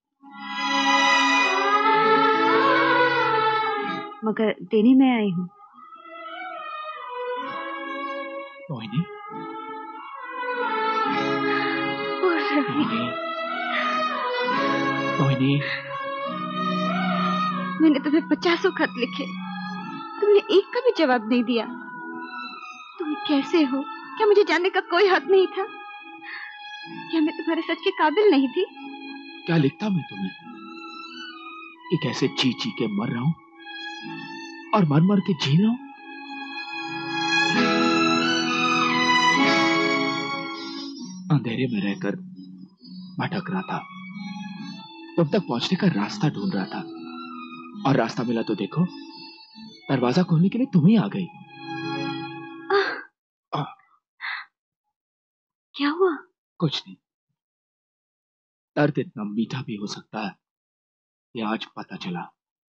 मगर देने में आई हूँ। मोहिनी, मोहिनी, मोहिनी, मैंने तुम्हें पचासों खत लिखे, तुमने एक का भी जवाब नहीं दिया। तुम कैसे हो, क्या मुझे जानने का कोई हक नहीं था? क्या मैं तुम्हारे सच के काबिल नहीं थी? क्या लिखता मैं तुम्हें कि कैसे जी जी के मर रहा हूं और मर मर के जी रहा हूं? अंधेरे में रहकर भटक रहा था, तुम तक पहुंचने का रास्ता ढूंढ रहा था, और रास्ता मिला तो देखो दरवाजा खोलने के लिए तुम ही आ गई। आ, क्या हुआ? कुछ नहीं, दर्द इतना मीठा भी हो सकता है, ये आज पता चला।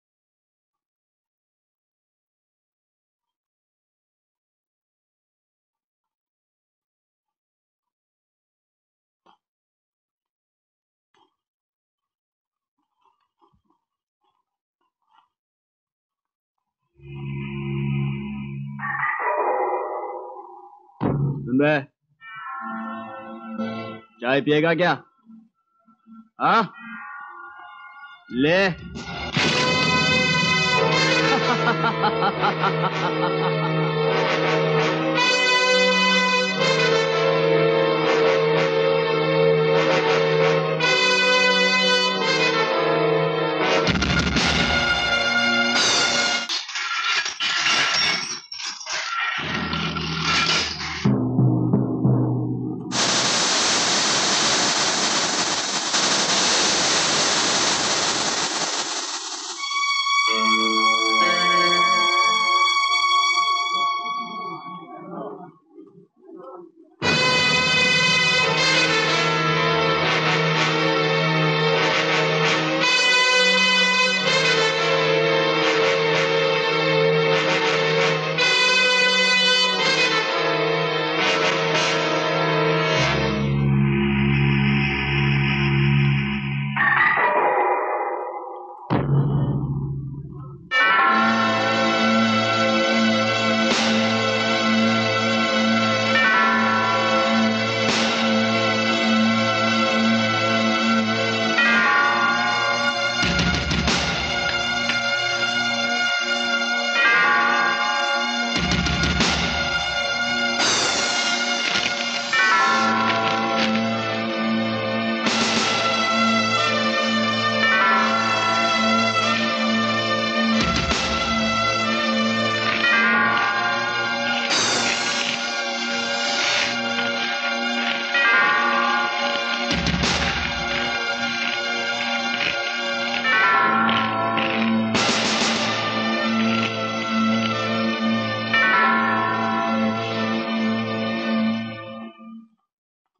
सुन बे, चाय पिएगा क्या? हाँ, ले।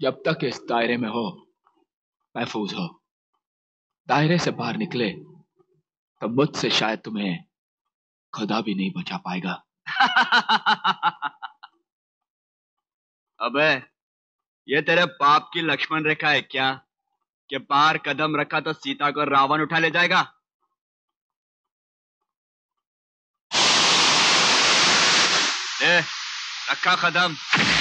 जब तक इस दायरे में हो महफूज हो। दायरे से बाहर निकले तो मुझसे शायद तुम्हें खुदा भी नहीं बचा पाएगा। अबे ये तेरे पाप की लक्ष्मण रेखा है क्या कि बाहर कदम रखा तो सीता को रावण उठा ले जाएगा? ले रखा कदम।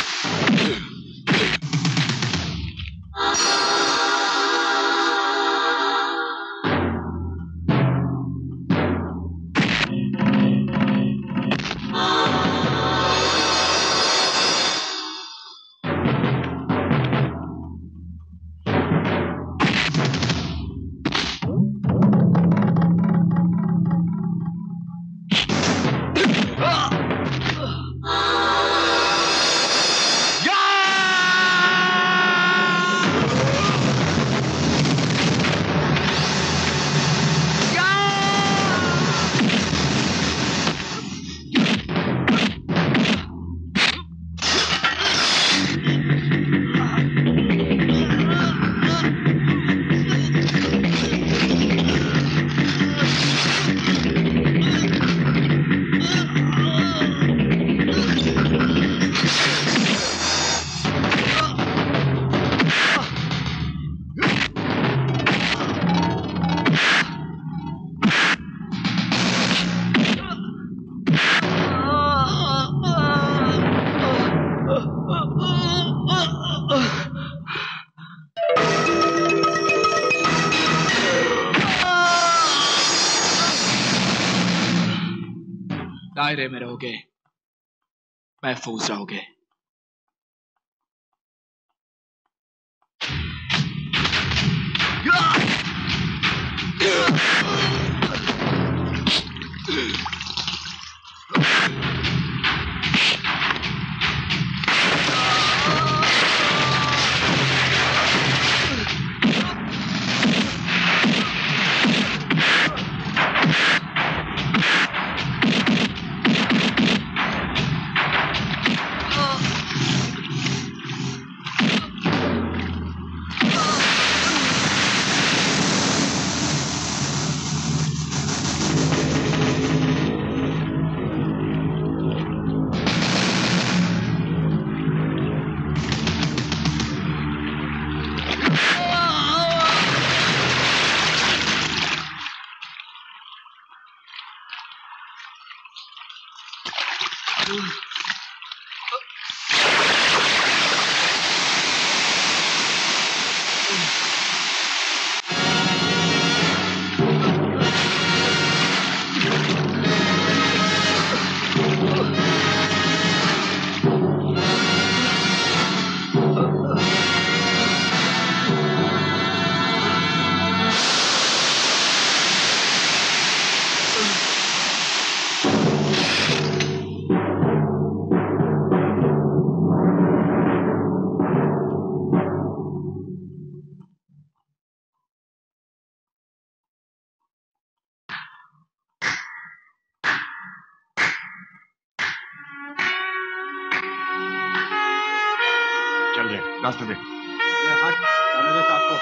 दायरे में रहोगे, महफूज रहोगे। रास्ते दे। हट, जाने दे साथ को।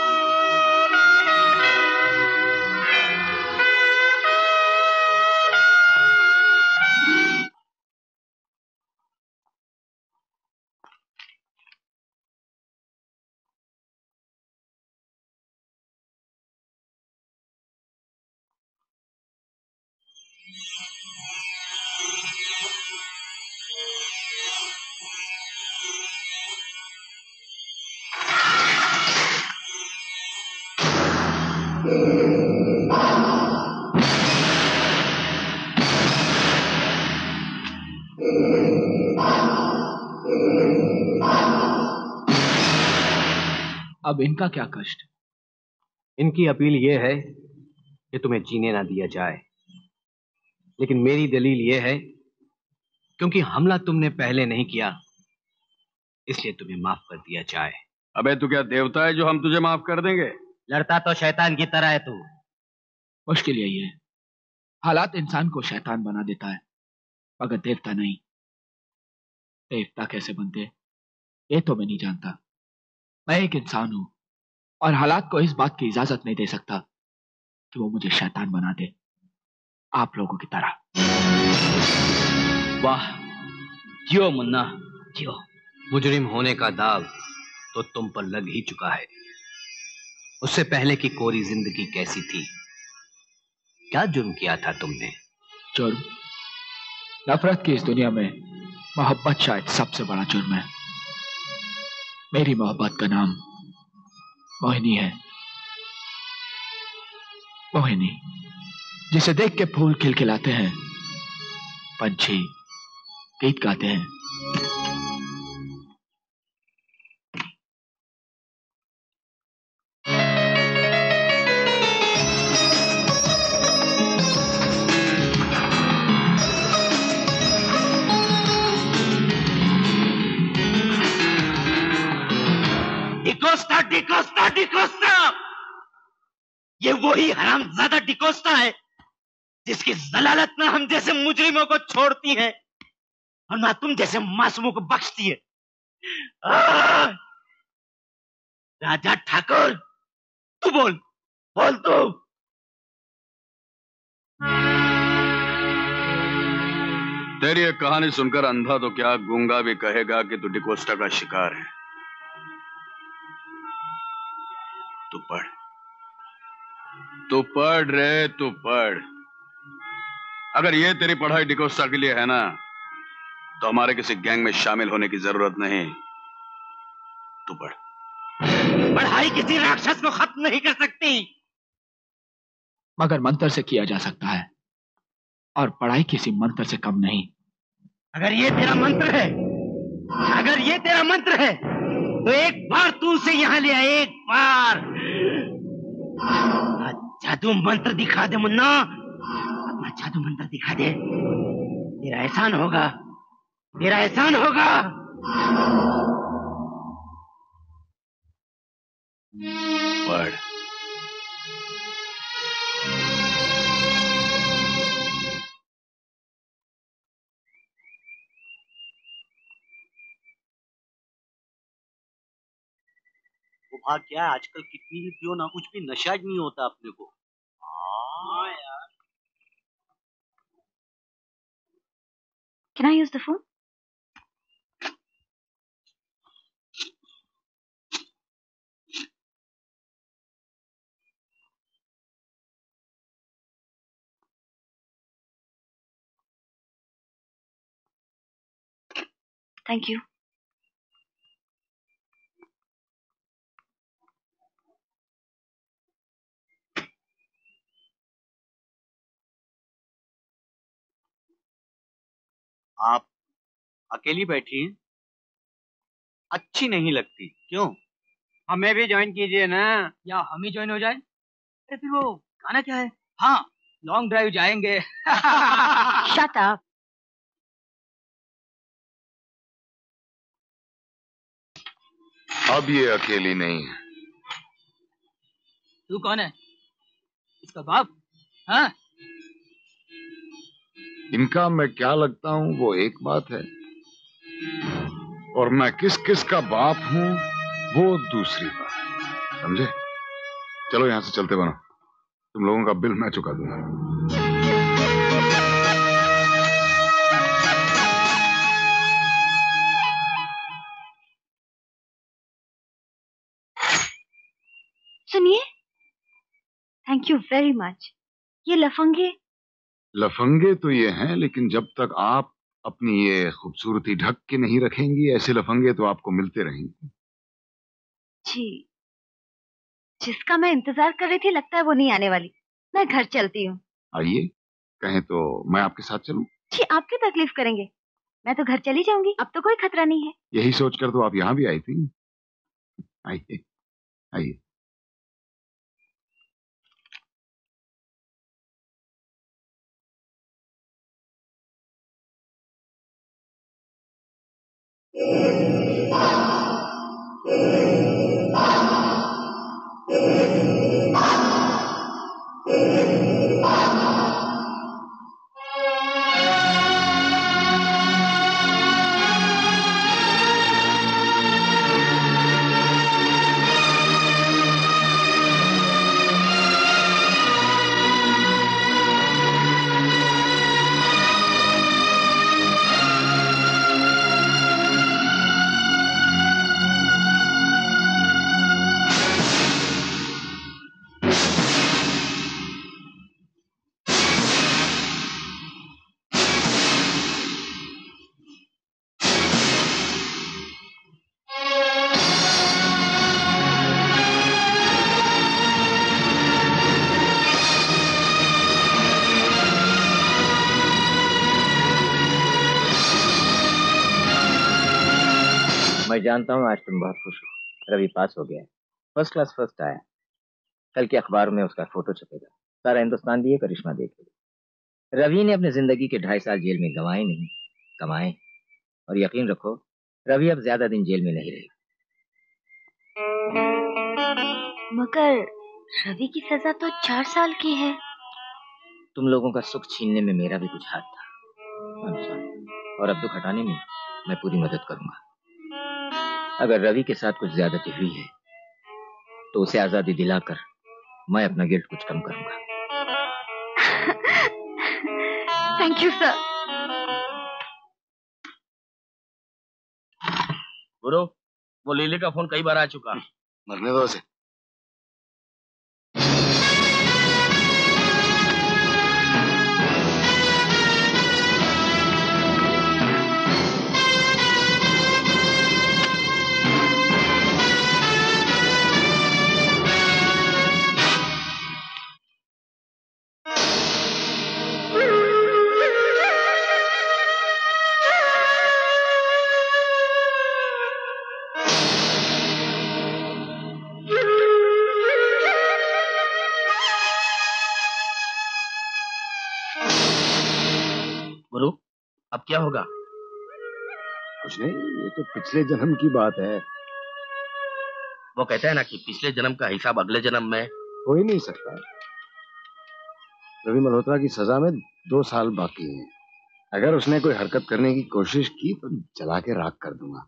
अब इनका क्या कष्ट? इनकी अपील यह है कि तुम्हें जीने ना दिया जाए, लेकिन मेरी दलील यह है क्योंकि हमला तुमने पहले नहीं किया इसलिए तुम्हें माफ कर दिया जाए। अबे तू क्या देवता है जो हम तुझे माफ कर देंगे? लड़ता तो शैतान की तरह है तू। मुश्किल यही है, हालात इंसान को शैतान बना देता है मगर देवता नहीं। देवता कैसे बनते ये तो मैं नहीं जानता, मैं एक इंसान हूं और हालात को इस बात की इजाजत नहीं दे सकता कि वो मुझे शैतान बना दे, आप लोगों की तरह। वाह, जियो मुन्ना जियो। मुजरिम होने का दाग तो तुम पर लग ही चुका है। उससे पहले की कोरी जिंदगी कैसी थी? क्या जुर्म किया था तुमने? जुर्म? नफरत की इस दुनिया में मोहब्बत शायद सबसे बड़ा जुर्म है। मेरी मोहब्बत का नाम मोहिनी है। मोहिनी, जिसे देख के फूल खिलखिलाते हैं, पंछी गीत गाते हैं। डिकोस्टा डिकोस्टा डिकोस्टा, ये वही हरामजादा डिकोस्टा है जिसकी जलालत ना हम जैसे मुजरिमों को छोड़ती है और ना तुम जैसे मासूमों को बख्शती है। राजा ठाकुर, तू बोल बोल तू। तेरी एक कहानी सुनकर अंधा तो क्या गूंगा भी कहेगा कि तू डिकोस्टा का शिकार है। तू पढ़, तू पढ़ रे, तू पढ़। अगर ये तेरी पढ़ाई डिकोस्टा के लिए है ना, तो हमारे किसी गैंग में शामिल होने की जरूरत नहीं। तू पढ़। पढ़ाई किसी राक्षस को खत्म नहीं कर सकती, मगर मंत्र से किया जा सकता है, और पढ़ाई किसी मंत्र से कम नहीं। अगर ये तेरा मंत्र है, अगर ये तेरा मंत्र है, तो एक बार तू उसे यहाँ ले आ, एक बार। जादू मंत्र दिखा दे मुन्ना, अपना जादू मंत्र दिखा दे। तेरा एहसान होगा, तेरा एहसान होगा। पढ़। वो भाग क्या है, आजकल कितनी भी पियो ना, कुछ भी नशा नहीं होता अपने को। हाँ यार। Can I use the phone? Thank you. आप अकेली बैठी हैं? अच्छी नहीं लगती। क्यों? हमें भी ज्वाइन कीजिए ना। या हम ही ज्वाइन हो जाए? अरे फिर वो गाना क्या है? हाँ, लॉन्ग ड्राइव जाएंगे। Shut up. अब ये अकेली नहीं है। तू कौन है? इसका बाप? हाँ? इनका मैं क्या लगता हूं वो एक बात है, और मैं किस किस का बाप हूं वो दूसरी बात। समझे? चलो यहां से चलते बनो, तुम लोगों का बिल मैं चुका दूंगा। सुनिए, थैंक यू वेरी मच। ये लफंगे लफंगे तो ये हैं, लेकिन जब तक आप अपनी ये खूबसूरती ढक के नहीं रखेंगी, ऐसे लफंगे तो आपको मिलते रहेंगे। जी, जिसका मैं इंतजार कर रही थी लगता है वो नहीं आने वाली। मैं घर चलती हूँ। आइए, कहें तो मैं आपके साथ चलूं? जी, आप क्यों तकलीफ करेंगे? मैं तो घर चली जाऊंगी, अब तो कोई खतरा नहीं है। यही सोचकर तो आप यहाँ भी आई थी। आइए आइए। मैं जानता हूँ आज तुम बहुत खुश हो। रवि पास हो गया, फर्स्ट क्लास फर्स्ट आया। कल के अखबार में उसका फोटो छपेगा, सारा हिंदुस्तान भी ये करिश्मा देखेगा। रवि ने अपनी जिंदगी के ढाई साल जेल में गंवाए नहीं, कमाए। और यकीन रखो, रवि अब ज्यादा दिन जेल में नहीं रहेगा। मगर रवि की सजा तो चार साल की है। तुम लोगों का सुख छीनने में मेरा भी कुछ हाथ था, और अब दुख हटाने में मैं पूरी मदद करूंगा। अगर रवि के साथ कुछ ज्यादती हुई है तो उसे आजादी दिलाकर मैं अपना गिल्ट कुछ कम करूंगा। Thank you sir. गुरु, वो लीली का फोन कई बार आ चुका। मरने दो उसे। गुरु, अब क्या होगा? कुछ नहीं, ये तो पिछले जन्म की बात है। वो कहता है ना कि पिछले जन्म का हिसाब अगले जन्म में हो ही नहीं सकता। रवि मल्होत्रा की सजा में दो साल बाकी हैं। अगर उसने कोई हरकत करने की कोशिश की तो जला के राख कर दूंगा।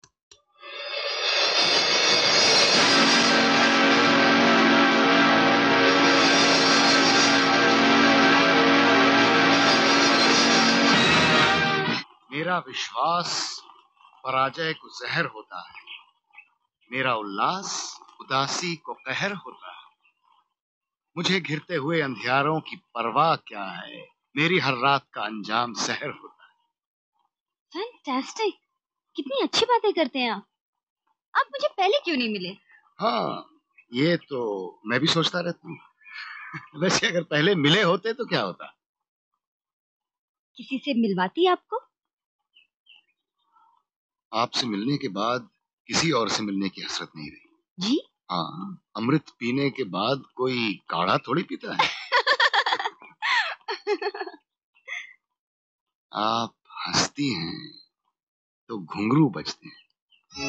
मेरा विश्वास पराजय को जहर होता है, मेरा उल्लास उदासी को कहर होता है। मुझे घिरते हुए अंधियारों की परवाह क्या है, मेरी हर रात का अंजाम सहर होता है। फैंटास्टिक, कितनी अच्छी बातें करते हैं आप। आप मुझे पहले क्यों नहीं मिले? हाँ, ये तो मैं भी सोचता रहता हूँ। वैसे अगर पहले मिले होते तो क्या होता? किसी से मिलवाती आपको? आपसे मिलने के बाद किसी और से मिलने की हसरत नहीं रही। जी? हाँ, अमृत पीने के बाद कोई काढ़ा थोड़ी पीता है। आप हंसती हैं तो घुंघरू बजते हैं।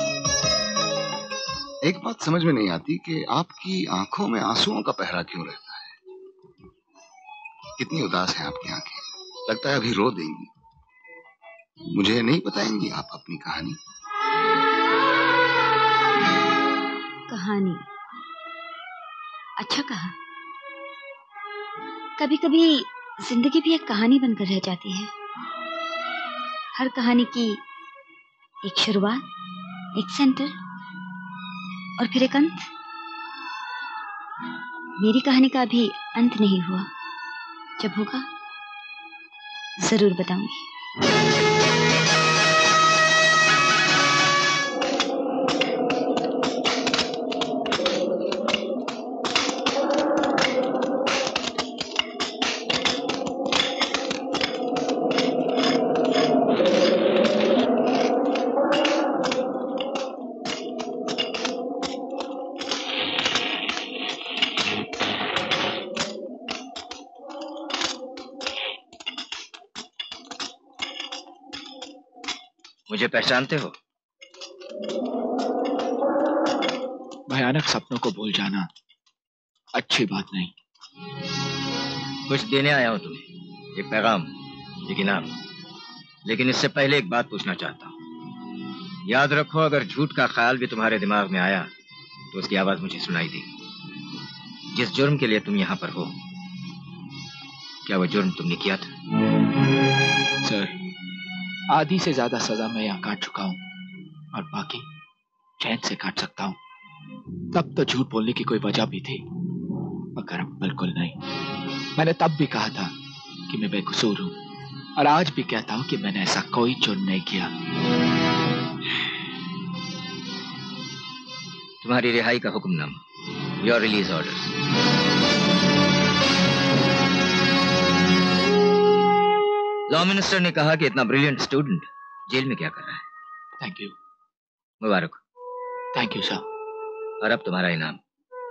एक बात समझ में नहीं आती कि आपकी आंखों में आंसुओं का पहरा क्यों रहता है। कितनी उदास हैं आपकी आंखें, लगता है अभी रो देंगी। मुझे नहीं बताएंगी आप अपनी कहानी? कहानी? अच्छा कहा। कभी कभी जिंदगी भी एक कहानी बनकर रह जाती है। हर कहानी की एक शुरुआत, एक सेंटर और फिर एक अंत। मेरी कहानी का अभी अंत नहीं हुआ, जब होगा जरूर बताऊंगी। मुझे पहचानते हो? भयानक सपनों को भूल जाना अच्छी बात नहीं। कुछ देने आया हूं तुम्हें, एक पैगाम, एक इनाम। लेकिन इससे पहले एक बात पूछना चाहता हूं। याद रखो, अगर झूठ का ख्याल भी तुम्हारे दिमाग में आया तो उसकी आवाज मुझे सुनाई देगी। जिस जुर्म के लिए तुम यहां पर हो, क्या वो जुर्म तुमने किया था? सर, आधी से ज्यादा सजा मैं यहाँ काट चुका हूँ और बाकी चैन से काट सकता हूँ। तब तो झूठ बोलने की कोई वजह भी थी, मगर अब बिल्कुल नहीं। मैंने तब भी कहा था कि मैं बेकसूर हूँ, और आज भी कहता हूँ कि मैंने ऐसा कोई जुर्म नहीं किया। तुम्हारी रिहाई का हुक्मनामा, your release orders. Law minister ने कहा कि इतना ब्रिलियंट स्टूडेंट जेल में क्या कर रहा है? Thank you. मुबारक। Thank you sir. और अब तुम्हारा इनाम।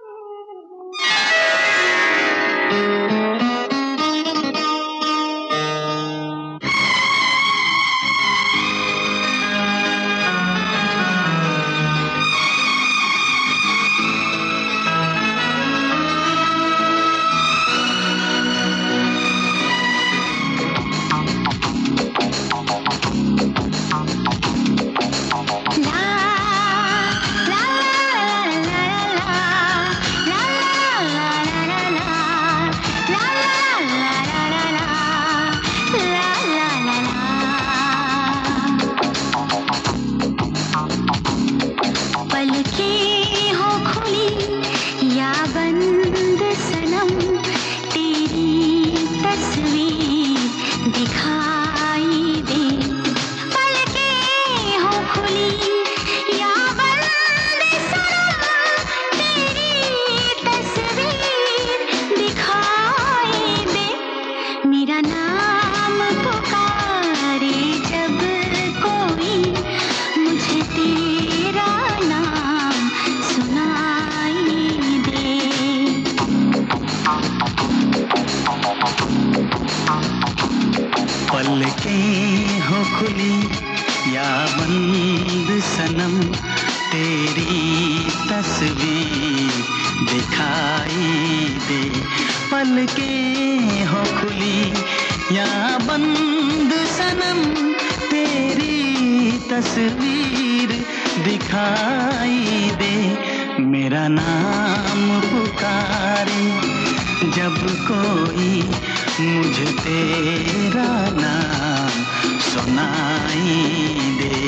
पलकें हो खुली या बंद सनम तेरी तस्वीर दिखाई दे। पलकें हो खुली या बंद सनम तेरी तस्वीर दिखाई दे। मेरा नाम पुकारे जब कोई मुझे तेरा नाम सुनाई दे।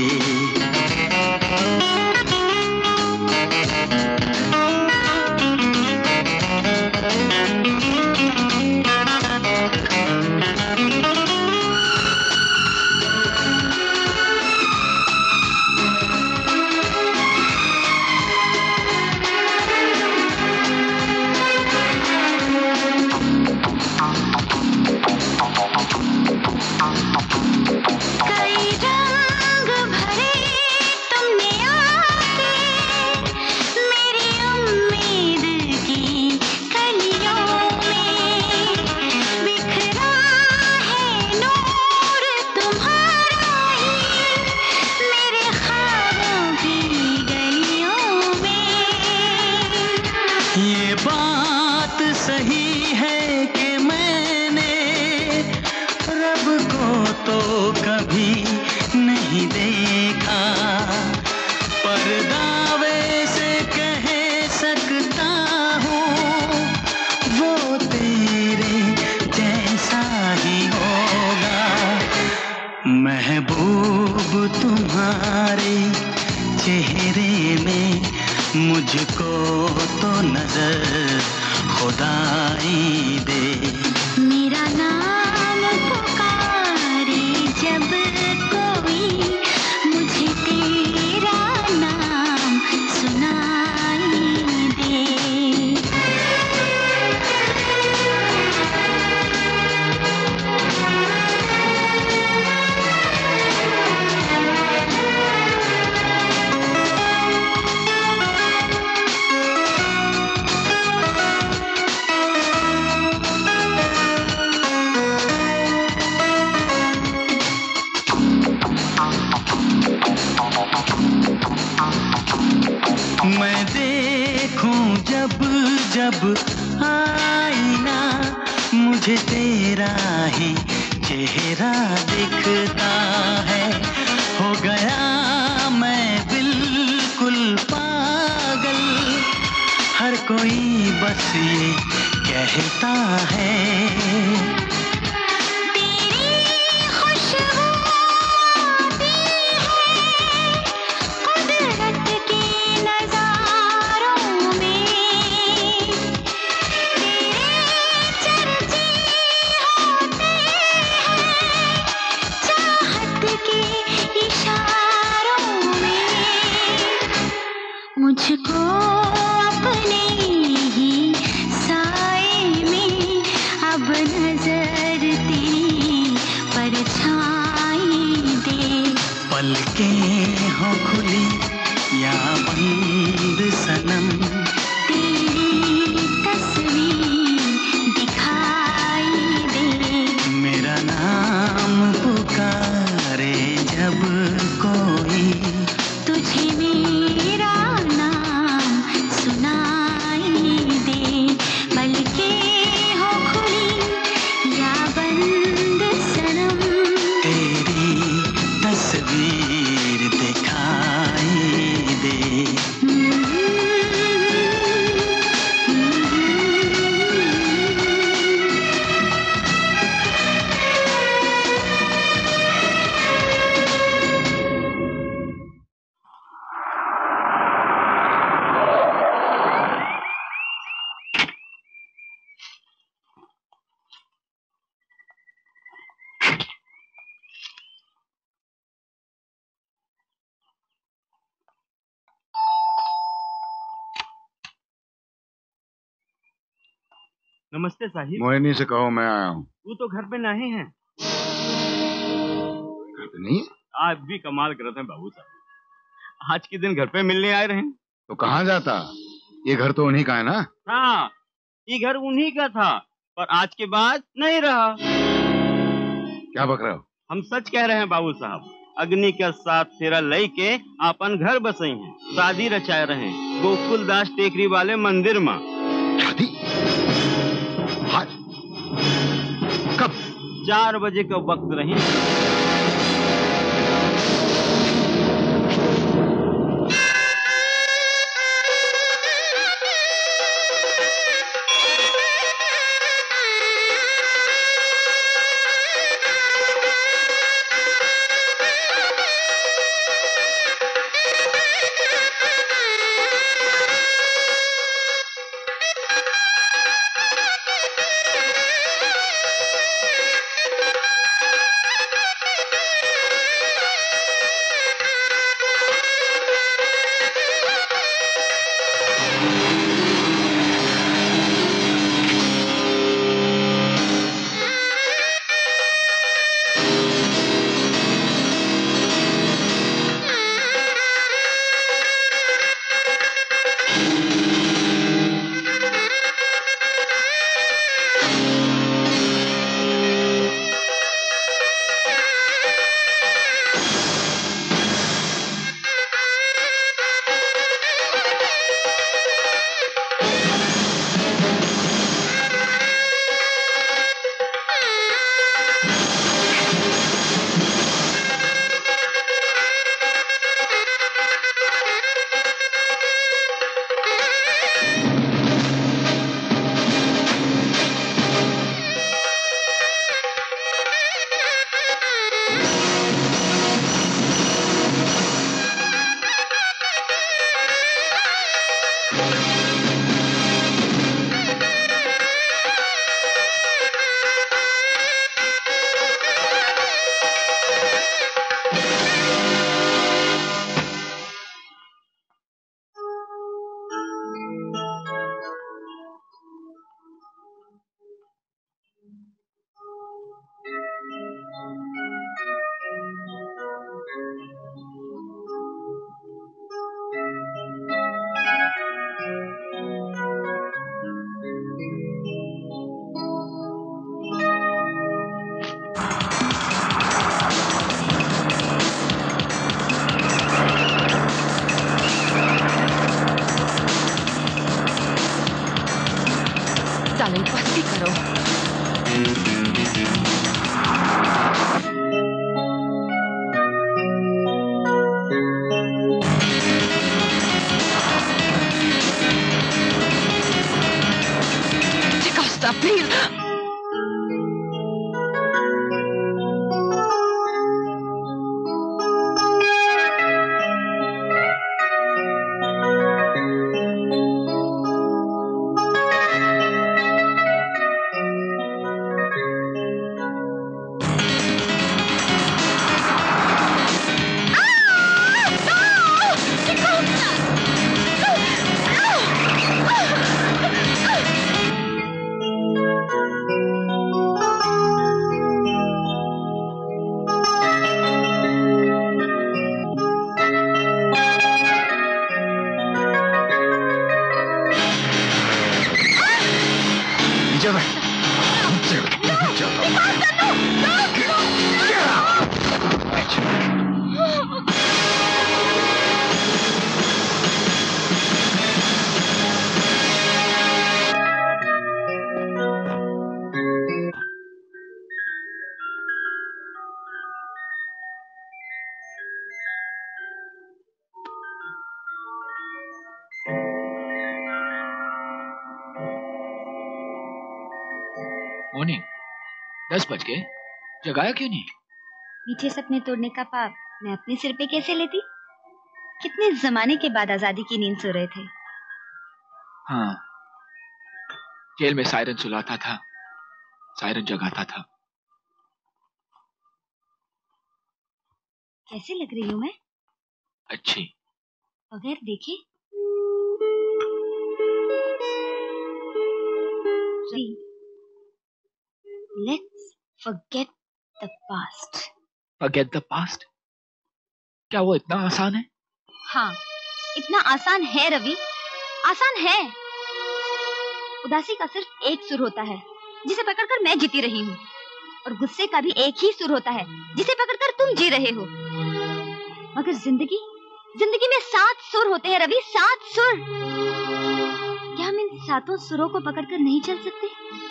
महबूब तुम्हारे चेहरे में मुझको तो नजर खुदाई दे। मेरा नाम पुकारे जब कोई मुझे तेरा नाम सुनाई दे। मैं देखूं जब जब आईना मुझे तेरा ही चेहरा दिखता है। हो गया मैं बिल्कुल पागल, हर कोई बस ये कहता है। मुझको अपने ही साए में अब नजर तेरी परछाई दे। पलकें हो खुली या बंद सनम, तेरी तस्वीर दिखाई दे, मेरा नाम पुकारे जब कोई, तुझे मेरा नाम सुनाई दे, पलकें हो खुली या बंद सनम, तेरी तस्वीर दिखाई दे। नमस्ते साहिब। मोहिनी से कहो मैं आया हूँ। वो तो घर पे नहीं है। घर पे नहीं है? आप भी कमाल करते हैं बाबू साहब, आज के दिन घर पे मिलने आए रहे। तो कहाँ जाता? ये घर तो उन्हीं का है ना? हाँ, ये घर उन्हीं का था, पर आज के बाद नहीं रहा। क्या बक रहे हो? हम सच कह रहे हैं बाबू साहब, अग्नि का साथ फेरा लई के अपन घर बसई हैं, शादी रचाए रहे गोकुल दास टेकरी वाले मंदिर में। शादी? कब? चार बजे का वक्त रही। दस बज गए, जगाया क्यों नहीं? मीठे सपने तोड़ने का पाप मैं अपने सिर पे कैसे लेती? कितने जमाने के बाद आजादी की नींद सो रहे थे। हाँ, जेल में सायरन सुलाता था, सायरन जगाता था। कैसे लग रही हूँ मैं? अच्छी। बगैर देखे? Let's forget the past. Forget the past? क्या वो इतना आसान है? हाँ, इतना आसान है रवि, आसान है। उदासी का सिर्फ एक सुर होता है जिसे पकड़कर मैं जीती रही हूँ, और गुस्से का भी एक ही सुर होता है जिसे पकड़कर तुम जी रहे हो। मगर जिंदगी, जिंदगी में सात सुर होते हैं रवि, सात सुर। क्या हम इन सातों सुरों को पकड़कर नहीं चल सकते?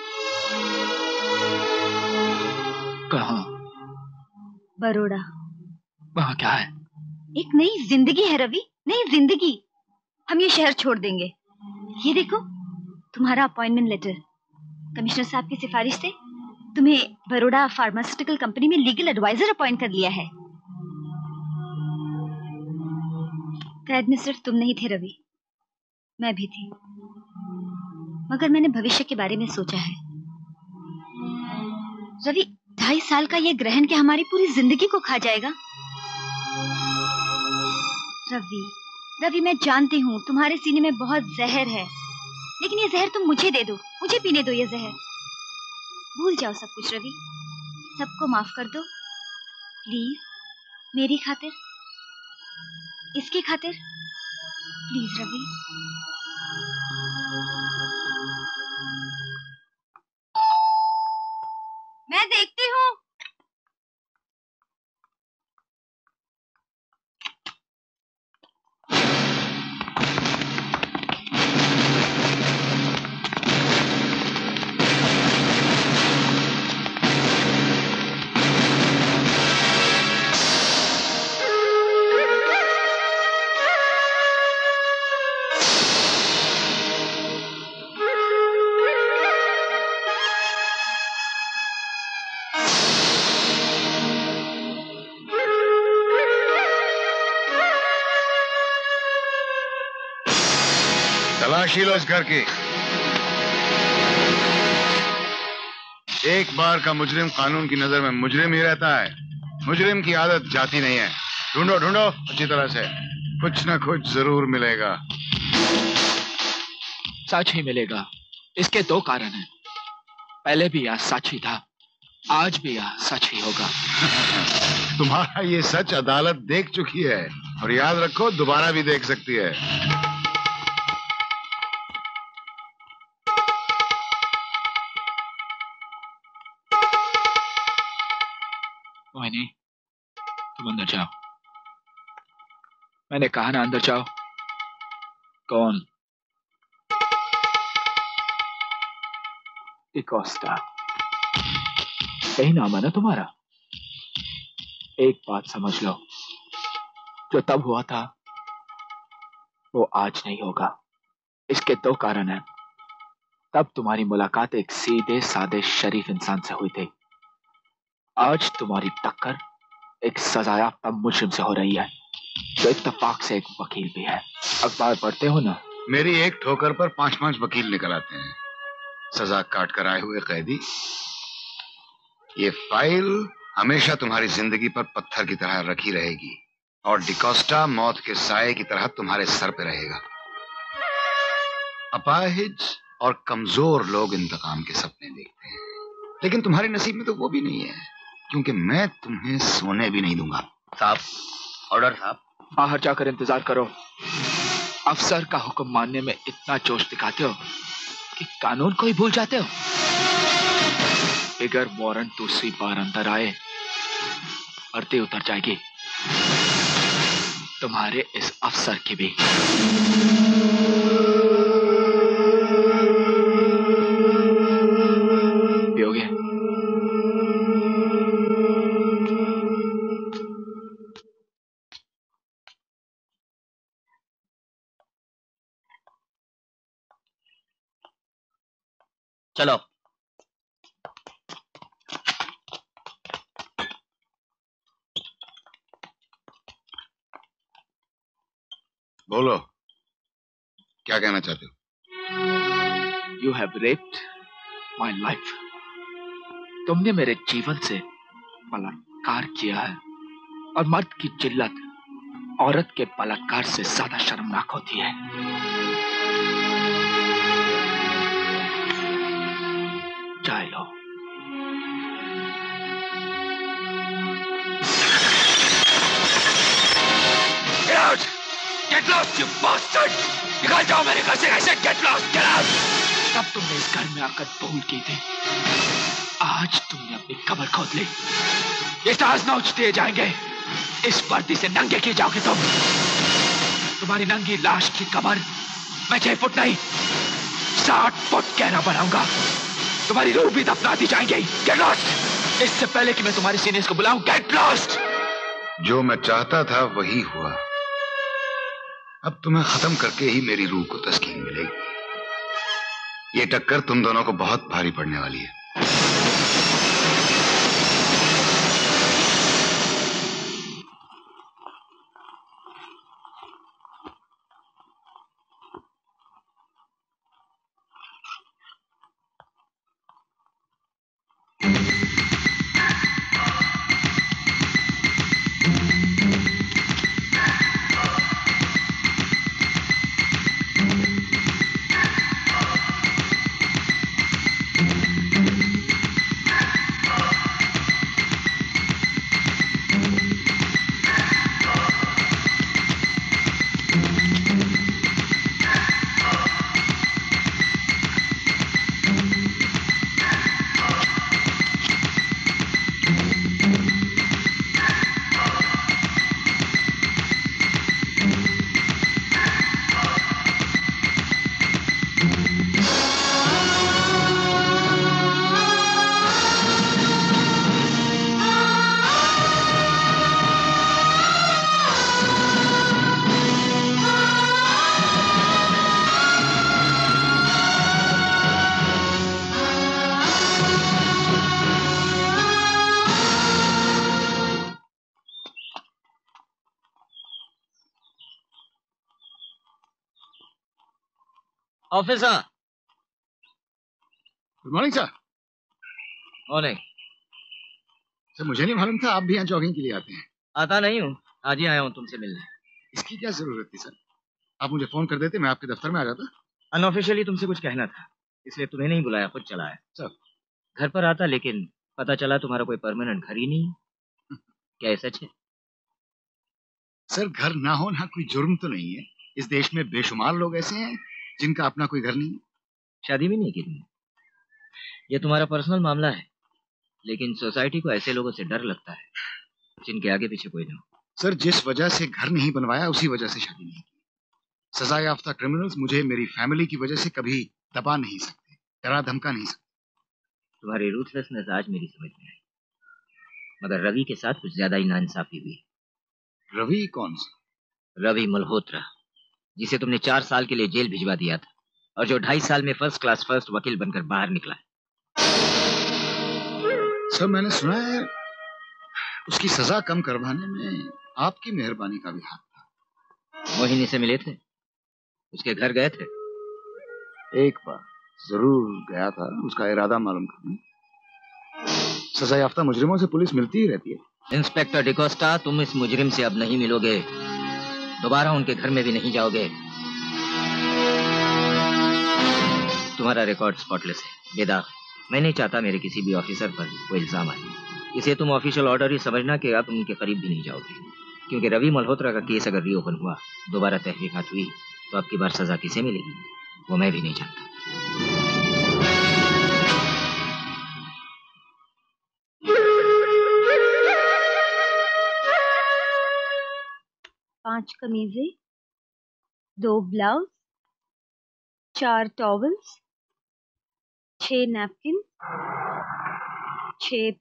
कहाँ? बरोड़ा। वहाँ क्या है? एक नई जिंदगी है रवि, नई जिंदगी। हम ये शहर छोड़ देंगे। ये देखो, तुम्हारा अपॉइंटमेंट लेटर। कमिश्नर साहब की सिफारिश से तुम्हें बरोड़ा फार्मास्यूटिकल कंपनी में लीगल एडवाइजर अपॉइंट कर लिया है। कैद में सिर्फ तुम नहीं थे रवि, मैं भी थी। मगर मैंने भविष्य के बारे में सोचा है रवि। ढाई साल का ये ग्रहण क्या हमारी पूरी जिंदगी को खा जाएगा? रवि, रवि मैं जानती हूँ तुम्हारे सीने में बहुत जहर है, लेकिन ये जहर तुम मुझे दे दो, मुझे पीने दो ये जहर। भूल जाओ सब कुछ रवि, सबको माफ कर दो प्लीज, मेरी खातिर, इसकी खातिर, प्लीज रवि। मैं देखती हूँ। तलाशी लो इस घर की। एक बार का मुजरिम कानून की नजर में मुजरिम ही रहता है। मुजरिम की आदत जाती नहीं है। ढूंढो ढूंढो अच्छी तरह से, कुछ ना कुछ जरूर मिलेगा। सच ही मिलेगा। इसके दो कारण हैं। पहले भी यह सच ही था, आज भी यह सच ही होगा। तुम्हारा ये सच अदालत देख चुकी है, और याद रखो दोबारा भी देख सकती है। मोहिनी, तुम अंदर जाओ। मैंने कहा ना अंदर जाओ। कौन? कोस्टा। यही नाम है ना तुम्हारा? एक बात समझ लो, जो तब हुआ था वो आज नहीं होगा। इसके दो कारण हैं। तब तुम्हारी मुलाकात एक सीधे साधे शरीफ इंसान से हुई थी। आज तुम्हारी टक्कर एक सजायाफ्ता मुजरिम से हो रही है, जो इत्तेफाक से एक वकील भी है। अखबार पढ़ते हो ना? मेरी एक ठोकर पर पांच पांच वकील निकल आते हैं, सजा काट कर आए हुए कैदी। ये फाइल हमेशा तुम्हारी जिंदगी पर पत्थर की तरह रखी रहेगी, और डिकोस्टा मौत के साए की तरह तुम्हारे सर पे रहेगा। अपाहिज और कमजोर लोग इंतकाम के सपने देखते हैं, लेकिन तुम्हारे नसीब में तो वो भी नहीं है, क्योंकि मैं तुम्हें सोने भी नहीं दूंगा। साहब, ऑर्डर साहब। बाहर जाकर इंतजार करो। अफसर का हुक्म मानने में इतना जोश दिखाते हो कि कानून को ही भूल जाते हो। बिगर वारंट दूसरी बार अंदर आए, वर्दी उतर जाएगी, तुम्हारे इस अफसर की भी। पियोगे? चलो। बोलो, क्या कहना चाहते हो? You have raped my life. तुमने मेरे जीवन से बलात्कार किया है, और मर्द की जिल्लत औरत के बलात्कार से ज्यादा शर्मनाक होती है। चाय लो। Get out! Get lost, you bastard! निकल जाओ मेरे घर से। ऐसे get lost, get out! तब तुमने इस घर में आकर भूल की थी, आज तुमने अपनी कब्र खोद ली। ये स्टार्स नोच दिए जाएंगे, इस वर्दी से नंगे किए जाओगे तुम। तुम्हारी नंगी लाश की कब्र मैं छह फुट नहीं साठ फुट गहरा बनाऊंगा। तुम्हारी रूह भी दफना दी जाएंगी। गेट लॉस्ट, इससे पहले कि मैं तुम्हारे सीनियर्स को बुलाऊं। Get lost. जो मैं चाहता था वही हुआ। अब तुम्हें खत्म करके ही मेरी रूह को तस्कीन मिलेगी। ये टक्कर तुम दोनों को बहुत भारी पड़ने वाली है। Officer. Good morning sir. Morning sir, मुझे नहीं मालूम था आप भी यहाँ जॉगिंग के लिए आते हैं। आता नहीं हूँ, आज ही आया हूँ तुमसे मिलने। इसकी क्या जरूरत थी सर? आप मुझे फोन कर देते, मैं आपके दफ्तर में आ जाता। अनऑफिशियली तुमसे कुछ कहना था, इसलिए तुम्हें नहीं बुलाया, खुद चला है। सर, घर पर आता, लेकिन पता चला तुम्हारा कोई परमानेंट घर ही नहीं। क्या ये सच है? सर, घर ना हो ना कोई जुर्म तो नहीं है। इस देश में बेशुमार लोग ऐसे हैं जिनका अपना कोई घर नहीं है। शादी भी नहीं की तुमने? ये तुम्हारा पर्सनल मामला है, लेकिन सोसाइटी को ऐसे लोगों से डर लगता है जिनके आगे पीछे कोई ना हो। सर, जिस वजह से घर नहीं बनवाया उसी वजह से शादी नहीं की। सजा याफ्ता क्रिमिनल्स मुझे मेरी फैमिली की वजह से कभी दबा नहीं सकते, डरा धमका नहीं सकते। तुम्हारी रूथलेसनेस आज मेरी समझ में आई, मगर रवि के साथ कुछ ज्यादा ही नाइंसाफी हुई। रवि कौन सा? रवि मल्होत्रा, जिसे तुमने चार साल के लिए जेल भिजवा दिया था और जो ढाई साल में फर्स्ट क्लास फर्स्ट वकील बनकर बाहर निकला। सर, मैंने सुना है उसकी सजा कम करवाने में आपकी मेहरबानी का भी हाथ था। मोहिनी से मिले थे? उसके घर गए थे? एक बार जरूर गया था, उसका इरादा मालूम करने। सजा याफ्ता मुजरिमों से पुलिस मिलती ही रहती है। इंस्पेक्टर डिकोस्टा, तुम इस मुजरिम से अब नहीं मिलोगे, दोबारा उनके घर में भी नहीं जाओगे। तुम्हारा रिकॉर्ड स्पॉटलेस है, बेदाग। मैं नहीं चाहता मेरे किसी भी ऑफिसर पर कोई इल्जाम आए, इसे तुम ऑफिशियल ऑर्डर ही समझना कि अब उनके करीब भी नहीं जाओगे, क्योंकि रवि मल्होत्रा का केस अगर रीओपन हुआ, दोबारा तहकीकात हुई, तो अब की बार सजा किसे मिलेगी वो मैं भी नहीं जानता। पांच कमीजें, दो ब्लाउज, चार टॉवल्स, छह नैपकिन, छह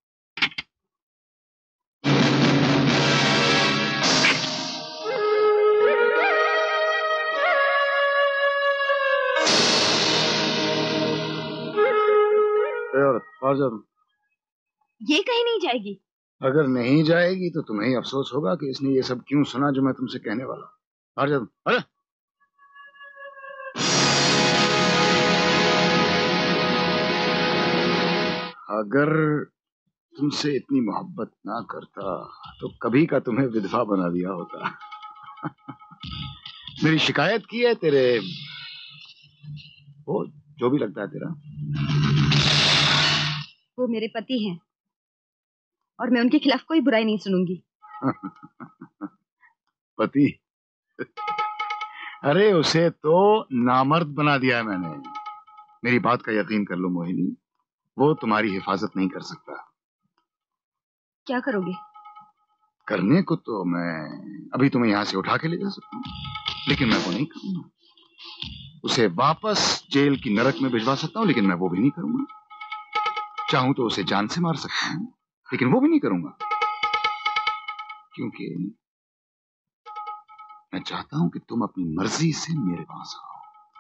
और जा तुम। ये कहीं नहीं जाएगी। अगर नहीं जाएगी तो तुम्हें ही अफसोस होगा कि इसने ये सब क्यों सुना जो मैं तुमसे कहने वाला। बाहर जा, अरे अगर तुमसे इतनी मोहब्बत ना करता तो कभी का तुम्हें विधवा बना दिया होता। मेरी शिकायत की है तेरे, वो जो भी लगता है तेरा, वो मेरे पति हैं और मैं उनके खिलाफ कोई बुराई नहीं सुनूंगी। पति? अरे उसे तो नामर्द बना दिया है मैंने। मेरी बात का यकीन कर लो मोहिनी, वो तुम्हारी हिफाजत नहीं कर सकता। क्या करोगे? करने को तो मैं अभी तुम्हें यहां से उठा के ले जा सकता हूँ, लेकिन मैं वो नहीं करूंगा। उसे वापस जेल की नरक में भिजवा सकता हूँ, लेकिन मैं वो भी नहीं करूंगा। चाहूं तो उसे जान से मार सकता हूँ, लेकिन वो भी नहीं करूंगा, क्योंकि मैं चाहता हूं कि तुम अपनी मर्जी से मेरे पास आओ।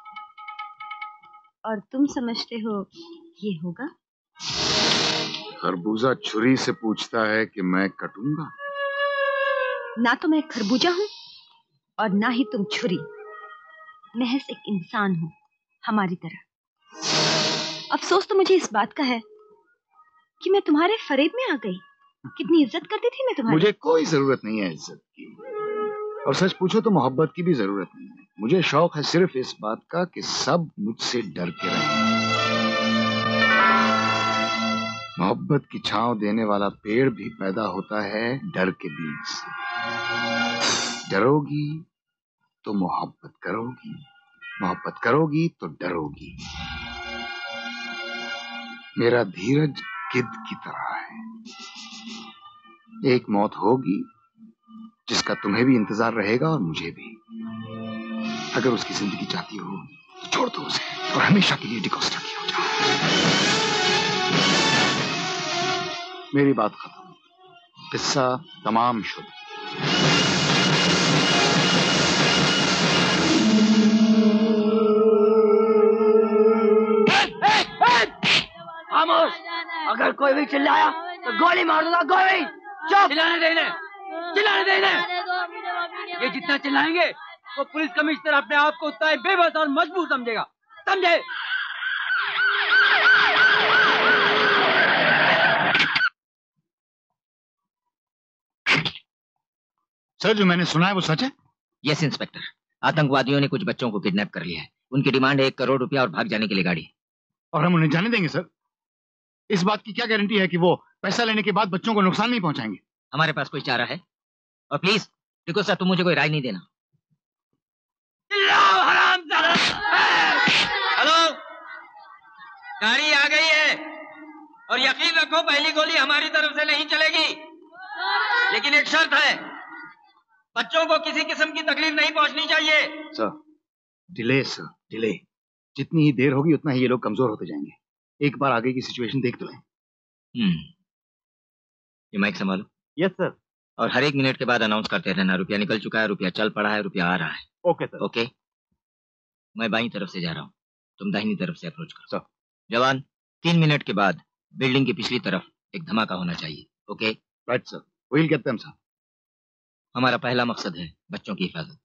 और तुम समझते हो ये होगा? खरबूजा छुरी से पूछता है कि मैं कटूंगा? ना तो मैं खरबूजा हूँ और ना ही तुम छुरी। महज एक इंसान हूँ हमारी तरह। अफसोस तो मुझे इस बात का है कि मैं तुम्हारे फरेब में आ गई। कितनी इज्जत करती थी मैं तुम्हारी। मुझे कोई जरूरत नहीं है इज्जत की, और सच पूछो तो मोहब्बत की भी जरूरत नहीं है। मुझे शौक है सिर्फ इस बात का कि सब मुझसे डर के रहें। मोहब्बत की छांव देने वाला पेड़ भी पैदा होता है डर के बीज से। डरोगी तो मोहब्बत करोगी, मोहब्बत करोगी तो डरोगी। मेरा धीरज गिद्ध की तरह है। एक मौत होगी जिसका तुम्हें भी इंतजार रहेगा और मुझे भी। अगर उसकी जिंदगी चाहती हो तो छोड़ दो उसे और हमेशा के लिए डिकोस्टा की हो जाओ। मेरी बात खत्म, किस्सा तमाम शुद्ध। खामोश! अगर कोई भी चिल्लाया तो गोली मार दूंगा। गोली! चुप! चिल्लाने देने, चिल्लाने देने। ये जितना चिल्लाएंगे वो पुलिस कमिश्नर अपने आप को उतना ही बेबस और मजबूर समझेगा, समझे? सर, जो मैंने सुना है वो सच है? यस इंस्पेक्टर, आतंकवादियों ने कुछ बच्चों को किडनैप कर लिया है। उनकी डिमांड है एक करोड़ रुपया और भाग जाने के लिए गाड़ी। और हम उन्हें जाने देंगे सर? इस बात की क्या गारंटी है कि वो पैसा लेने के बाद बच्चों को नुकसान नहीं पहुंचाएंगे? हमारे पास कोई चारा है? और प्लीज देखो सर, तुम मुझे कोई राय नहीं देना। हेलो, गाड़ी आ गई है और यकीन रखो पहली गोली हमारी तरफ से नहीं चलेगी, लेकिन एक शर्त है, बच्चों को किसी किस्म की तकलीफ नहीं पहुंचनी चाहिए। Sir, delay sir, delay. जितनी ही देर होगी उतना ही ये लोग कमजोर होते जाएंगे। एक बार आगे की सिचुएशन देख तो लें। हम्म, ये माइक संभालो। Yes sir. और हर एक मिनट के बाद अनाउंस करते रहना, रुपया निकल चुका है, रुपया चल पड़ा है, रुपया आ रहा है। Okay sir. ओके, मैं बाईं तरफ से जा रहा हूँ, तुम दाहिनी तरफ से अप्रोच करो। सर। जवान, तीन मिनट के बाद बिल्डिंग की पिछली तरफ एक धमाका होना चाहिए। Okay? Right sir, will get them sir. हमारा पहला मकसद है बच्चों की हिफाजत।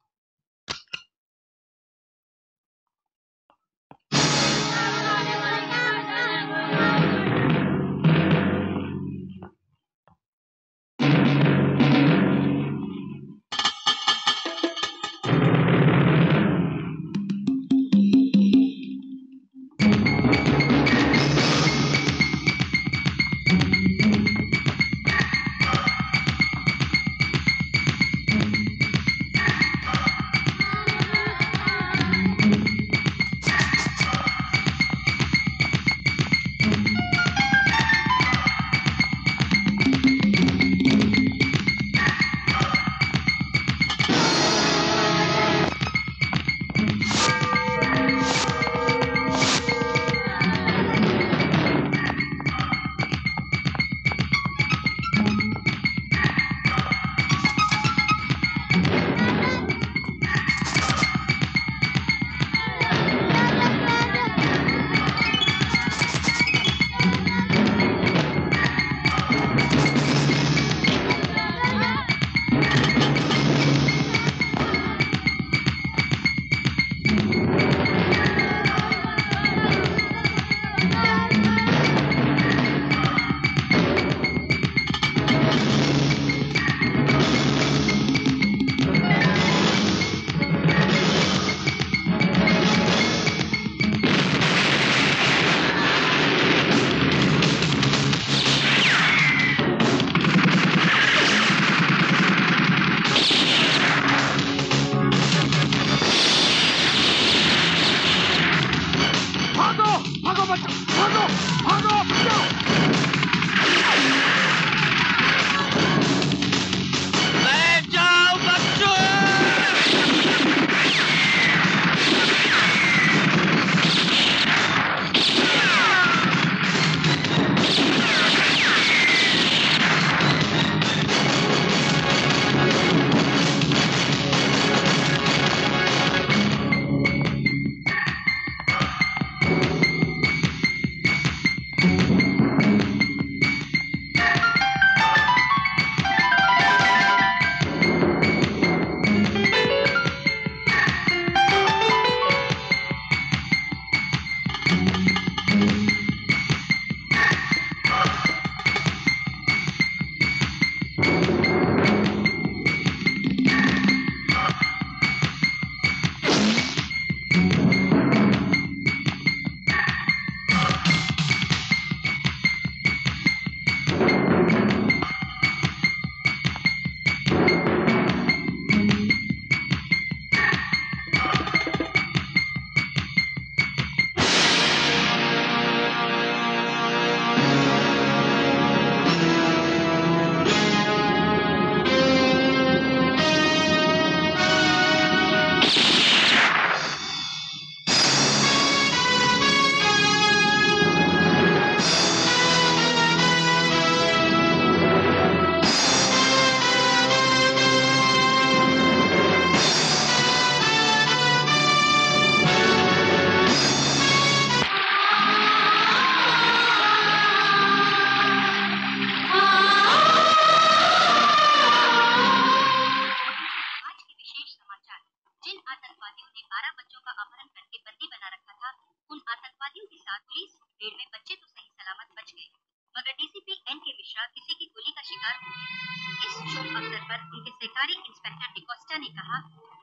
अवसर पर उनके सरकारी इंस्पेक्टर डिकोस्टा ने कहा,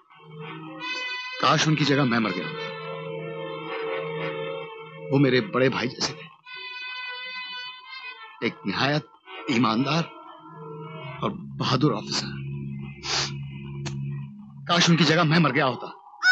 काश उनकी जगह मैं मर गया। वो मेरे बड़े भाई जैसे थे, एक निहायत ईमानदार और बहादुर ऑफिसर। काश उनकी जगह मैं मर गया होता।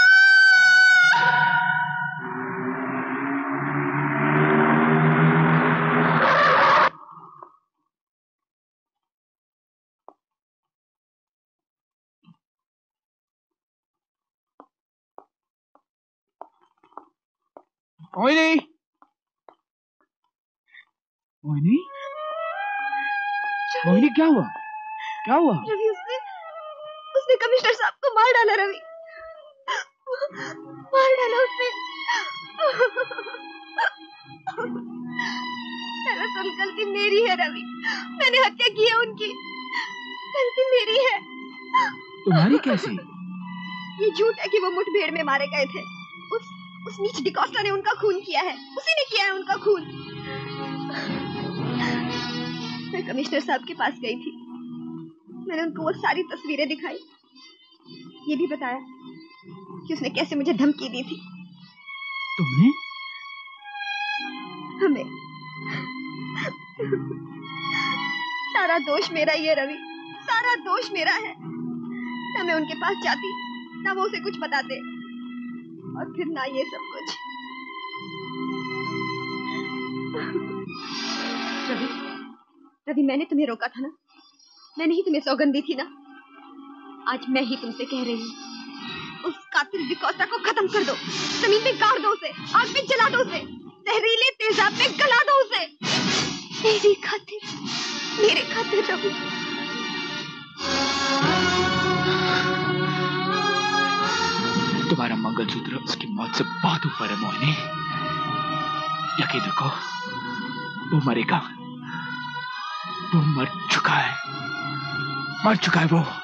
मोहिनी, मोहिनी, मोहिनी, क्या हुआ? क्या हुआ? रवि, उसने उसने कमिश्नर साहब को मार डाला। रवि, मार डाला उसने। दरअसल गलती मेरी है रवि, मैंने हत्या की है उनकी। गलती मेरी है। तुम्हारी कैसी? ये झूठ है कि वो मुठभेड़ में मारे गए थे। उस उस नीच डिकोस्टा ने उनका खून किया है। उसी ने किया है उनका खून। मैं कमिश्नर साहब के पास गई थी। मैंने उनको वो सारी तस्वीरें दिखाई। ये भी बताया कि उसने कैसे मुझे धमकी दी थी। तुमने? हमें सारा दोष मेरा ही है रवि, सारा दोष मेरा है। ना मैं उनके पास जाती, ना वो उसे कुछ बताते, और फिर ना ये सब कुछ। रवि, रवि, मैंने तुम्हें रोका था ना? मैंने ही तुम्हें सौगंध दी थी ना? आज मैं ही तुमसे कह रही हूँ, उस कातिल डिकोस्टा को खत्म कर दो। जमीन में गाड़ दो उसे, आग में जला दो उसे, जहरीले तेजाब में गला दो उसे। मेरी खातिर, मेरे खातिर रवि। तुम्हारा मंगलसूत्र उसकी मौत से बहुत ऊपर है मोहिनी। यकीन रखो, वो मरेगा। वो मर चुका है, मर चुका है वो।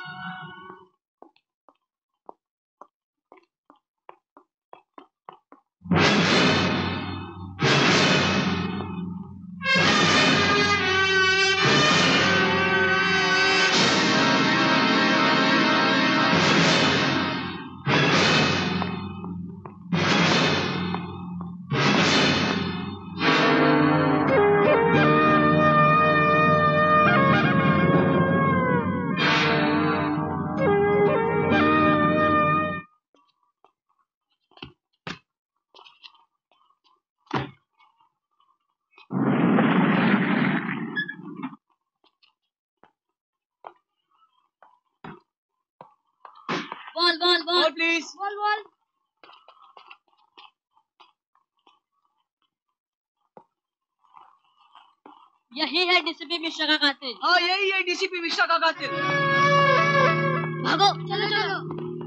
Ball ball ball please. Ball ball. यही है डीसीपी मिश्रा का कातिल। हाँ, यही है डीसीपी मिश्रा का कातिल। भागो, चलो चलो।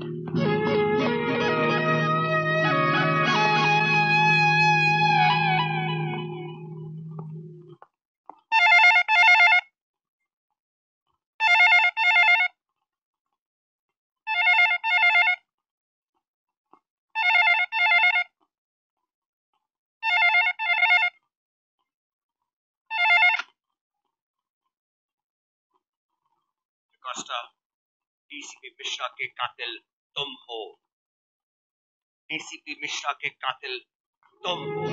कोस्टा, डीसीपी मिश्रा के कातिल तुम हो। डीसीपी मिश्रा के कातिल तुम हो।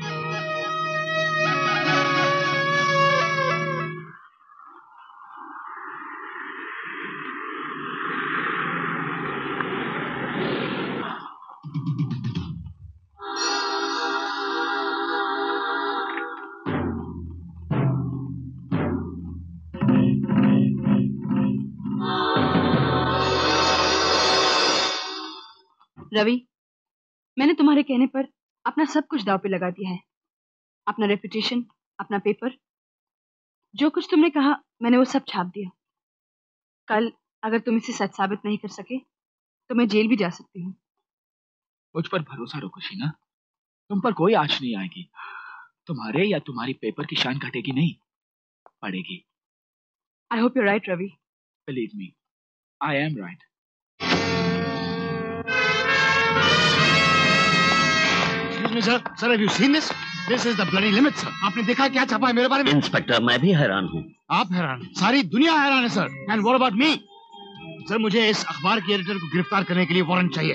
रवि, मैंने तुम्हारे कहने पर अपना सब कुछ दांव पे लगा दिया है। अपना रेपुटेशन, अपना पेपर, जो कुछ तुमने कहा मैंने वो सब छाप दिया। कल अगर तुम इसे सच साबित नहीं कर सके तो मैं जेल भी जा सकती हूँ। मुझ पर भरोसा रखो शीना, तुम पर कोई आँच नहीं आएगी। तुम्हारे या तुम्हारी पेपर की शान घटेगी नहीं, बढ़ेगी। I hope you right Ravi. Believe me, I am right. me, sir. Sir, have you seen this? This is the bloody limit, sir. आपने देखा क्या छपा है मेरे बारे में? इंस्पेक्टर, मैं भी हैरान हूँ। आप हैरान हैं? सारी दुनिया हैरान है, sir. And what about me? सर, मुझे इस अखबार के एडिटर को गिरफ्तार करने के लिए वारंट चाहिए।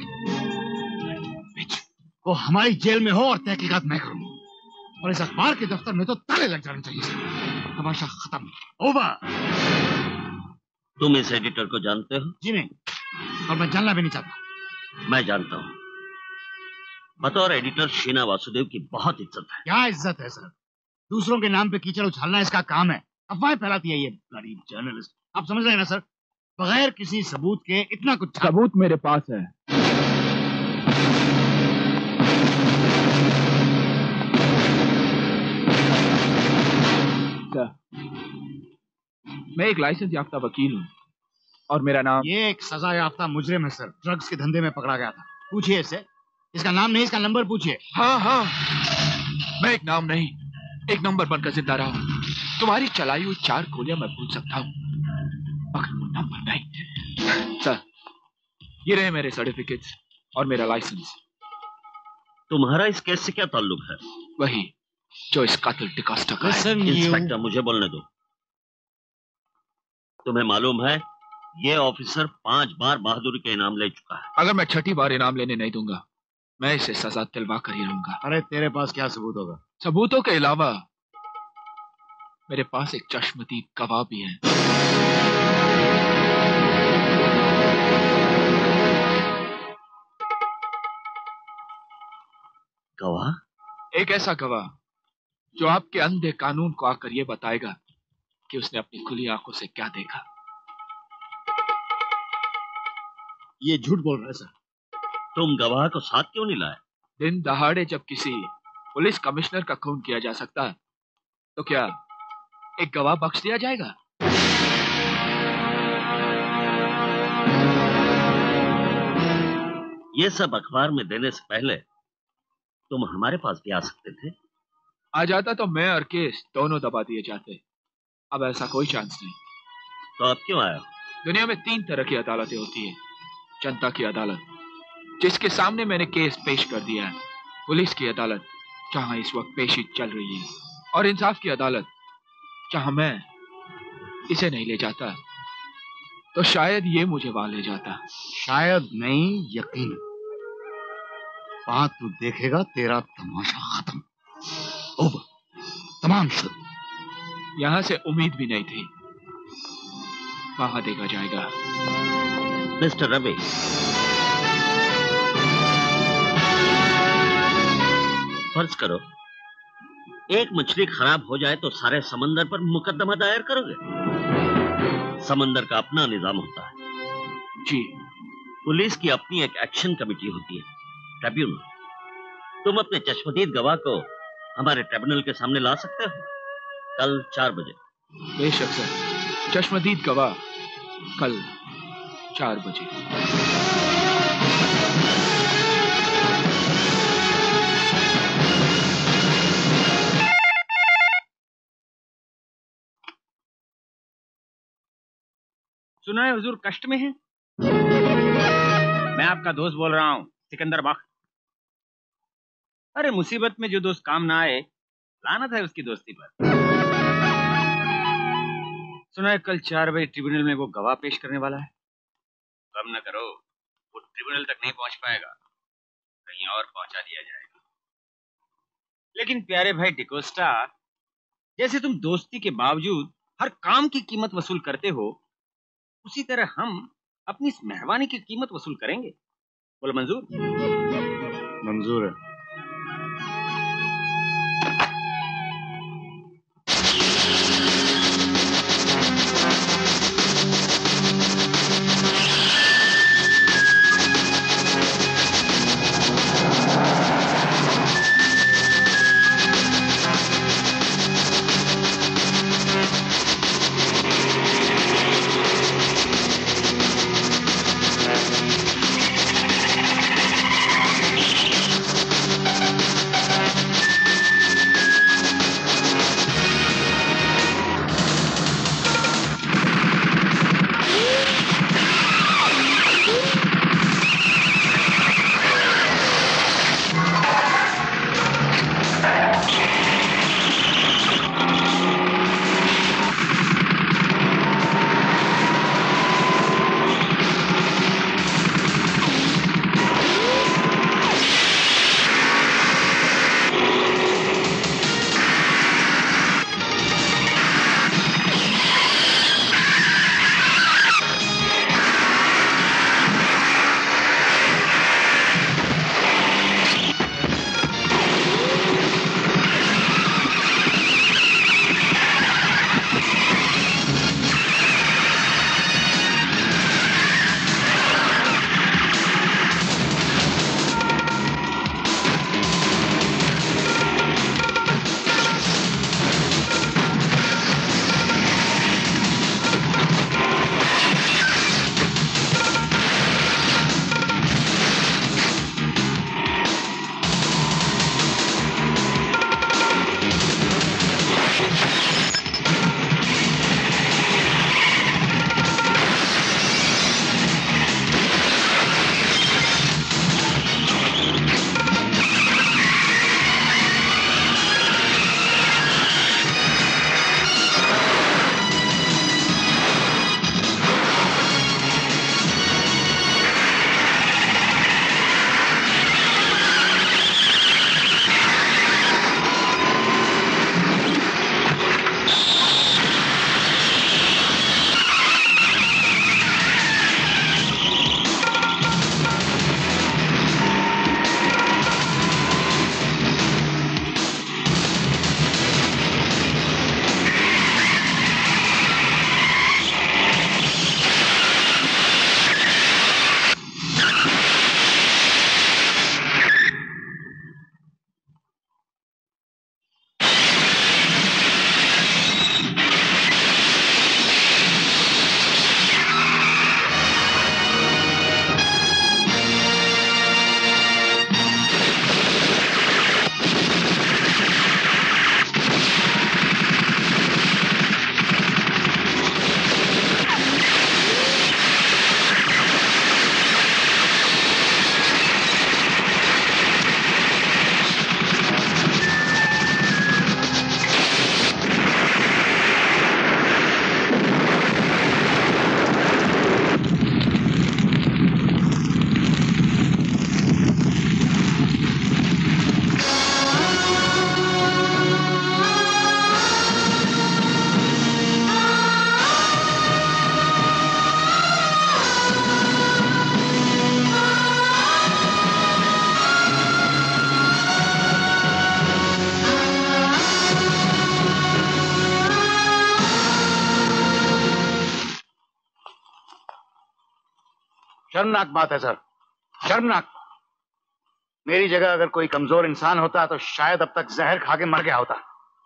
वो हमारी जेल में हो और तहकीकात मैं करूँ। और इस अखबार के दफ्तर में तो ताले लग जाने चाहिए, सर। तमाशा खत्म। ओवर। तुम इस एडिटर को जानते हो? जी नहीं, और मैं जानना भी नहीं चाहता। मैं जानता हूँ। बतौर एडिटर शीना वासुदेव की बहुत इज्जत है। क्या इज्जत है, सर? दूसरों के नाम पे कीचड़ उछालना इसका काम है। अफवाहें फैलाती है ये ब्लडी जर्नलिस्ट। आप समझ रहे हैं ना, सर? बगैर किसी सबूत के इतना कुछ। सबूत मेरे पास है। सर, मैं एक लाइसेंस याफ्ता वकील हूँ और मेरा नाम। ये एक सजा याफ्ता मुजरिम है, सर। ड्रग्स के धंधे में पकड़ा गया था। पूछिए इससे। इसका नाम नहीं, इसका नंबर पूछिए। हाँ हाँ, मैं एक नाम नहीं, एक नंबर बनकर जिंदा रहा हूँ। तुम्हारी चलाई हुई चार गोलियां मैं भूल सकता हूँ, मगर वो नंबर नहीं। सर, ये रहे मेरे सर्टिफिकेट्स और मेरा लाइसेंस। तुम्हारा इस केस से क्या ताल्लुक है? वही जो इस कातिल कोस्टा का है। इंस्पेक्टर, मुझे बोलने दो। तुम्हें मालूम है ये ऑफिसर पांच बार बहादुरी के इनाम ले चुका है। अगर मैं छठी बार इनाम लेने नहीं दूंगा, मैं इसे सजा दिलवा कर ही रहूंगा। अरे तेरे पास क्या सबूत होगा? सबूतों के अलावा मेरे पास एक चश्मदीद गवाह भी है। गवाह? एक ऐसा गवाह जो आपके अंधे कानून को आकर यह बताएगा कि उसने अपनी खुली आंखों से क्या देखा। ये झूठ बोल रहा है, सर। तुम गवाह को साथ क्यों नहीं लाए? दिन दहाड़े जब किसी पुलिस कमिश्नर का खून किया जा सकता है, तो क्या एक गवाह बख्श दिया जाएगा? ये सब अखबार में देने से पहले तुम हमारे पास भी आ सकते थे। आ जाता तो मैं और केस दोनों दबा दिए जाते। अब ऐसा कोई चांस नहीं। तो अब क्यों आया? दुनिया में तीन तरह की अदालतें होती है। जनता की अदालत, जिसके सामने मैंने केस पेश कर दिया है। पुलिस की अदालत, जहां इस वक्त पेशी चल रही है। और इंसाफ की अदालत, जहां मैं इसे नहीं ले जाता तो शायद ये मुझे वहां ले जाता। शायद नहीं, यकीन। बात तू देखेगा, तेरा तमाशा खत्म। ओवर। तमाम शुरू। यहां से उम्मीद भी नहीं थी, वहां देखा जाएगा। मिस्टर रवि, फर्ज करो एक मछली खराब हो जाए तो सारे समंदर पर मुकदमा दायर करोगे? समंदर का अपना निजाम होता है। जी। पुलिस की अपनी एक एक्शन कमेटी होती है, ट्रिब्यूनल। तुम अपने चश्मदीद गवाह को हमारे ट्रिब्यूनल के सामने ला सकते हो कल चार बजे। बेशक सर, चश्मदीद गवाह कल चार बजे। सुना है हुजूर कष्ट में है? मैं आपका दोस्त बोल रहा हूँ, सिकंदर बख्त। अरे मुसीबत में जो दोस्त काम ना आए, लानत है उसकी दोस्ती पर। सुना है कल चार बजे ट्रिब्यूनल में वो गवाह पेश करने वाला है। गम न करो, वो ट्रिब्यूनल तक नहीं पहुंच पाएगा, कहीं और पहुंचा दिया जाएगा। लेकिन प्यारे भाई डिकोस्टा, जैसे तुम दोस्ती के बावजूद हर काम की कीमत वसूल करते हो, उसी तरह हम अपनी इस मेहरबानी की कीमत वसूल करेंगे। बोलो मंजूर? मंजूर है। शर्मनाक बात है सर, शर्मनाक। मेरी जगह अगर कोई कमजोर इंसान होता तो शायद अब तक जहर खा के मर गया होता।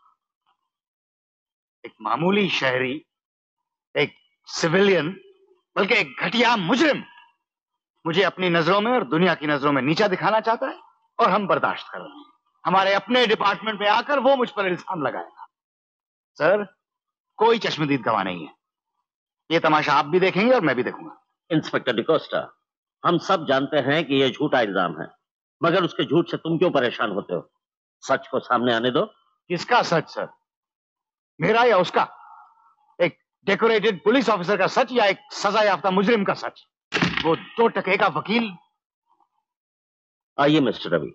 एक मामूली शहरी, एक सिविलियन, बल्कि एक घटिया मुजरिम मुझे अपनी नजरों में और दुनिया की नजरों में नीचा दिखाना चाहता है, और हम बर्दाश्त कर रहे हैं। हमारे अपने डिपार्टमेंट में आकर वो मुझ पर इल्जाम लगाएगा। सर, कोई चश्मदीद गवाह नहीं है। ये तमाशा आप भी देखेंगे और मैं भी देखूंगा। इंस्पेक्टर डिकोस्टा, हम सब जानते हैं कि यह झूठा इल्जाम है, मगर उसके झूठ से तुम क्यों परेशान होते हो? सच को सामने आने दो। किसका सच सर? मेरा या उसका? एक डेकोरेटेड पुलिस ऑफिसर का सच या एक सजा याफ्ता मुजरिम का सच? वो दो टके का वकील। आइए मिस्टर रवि।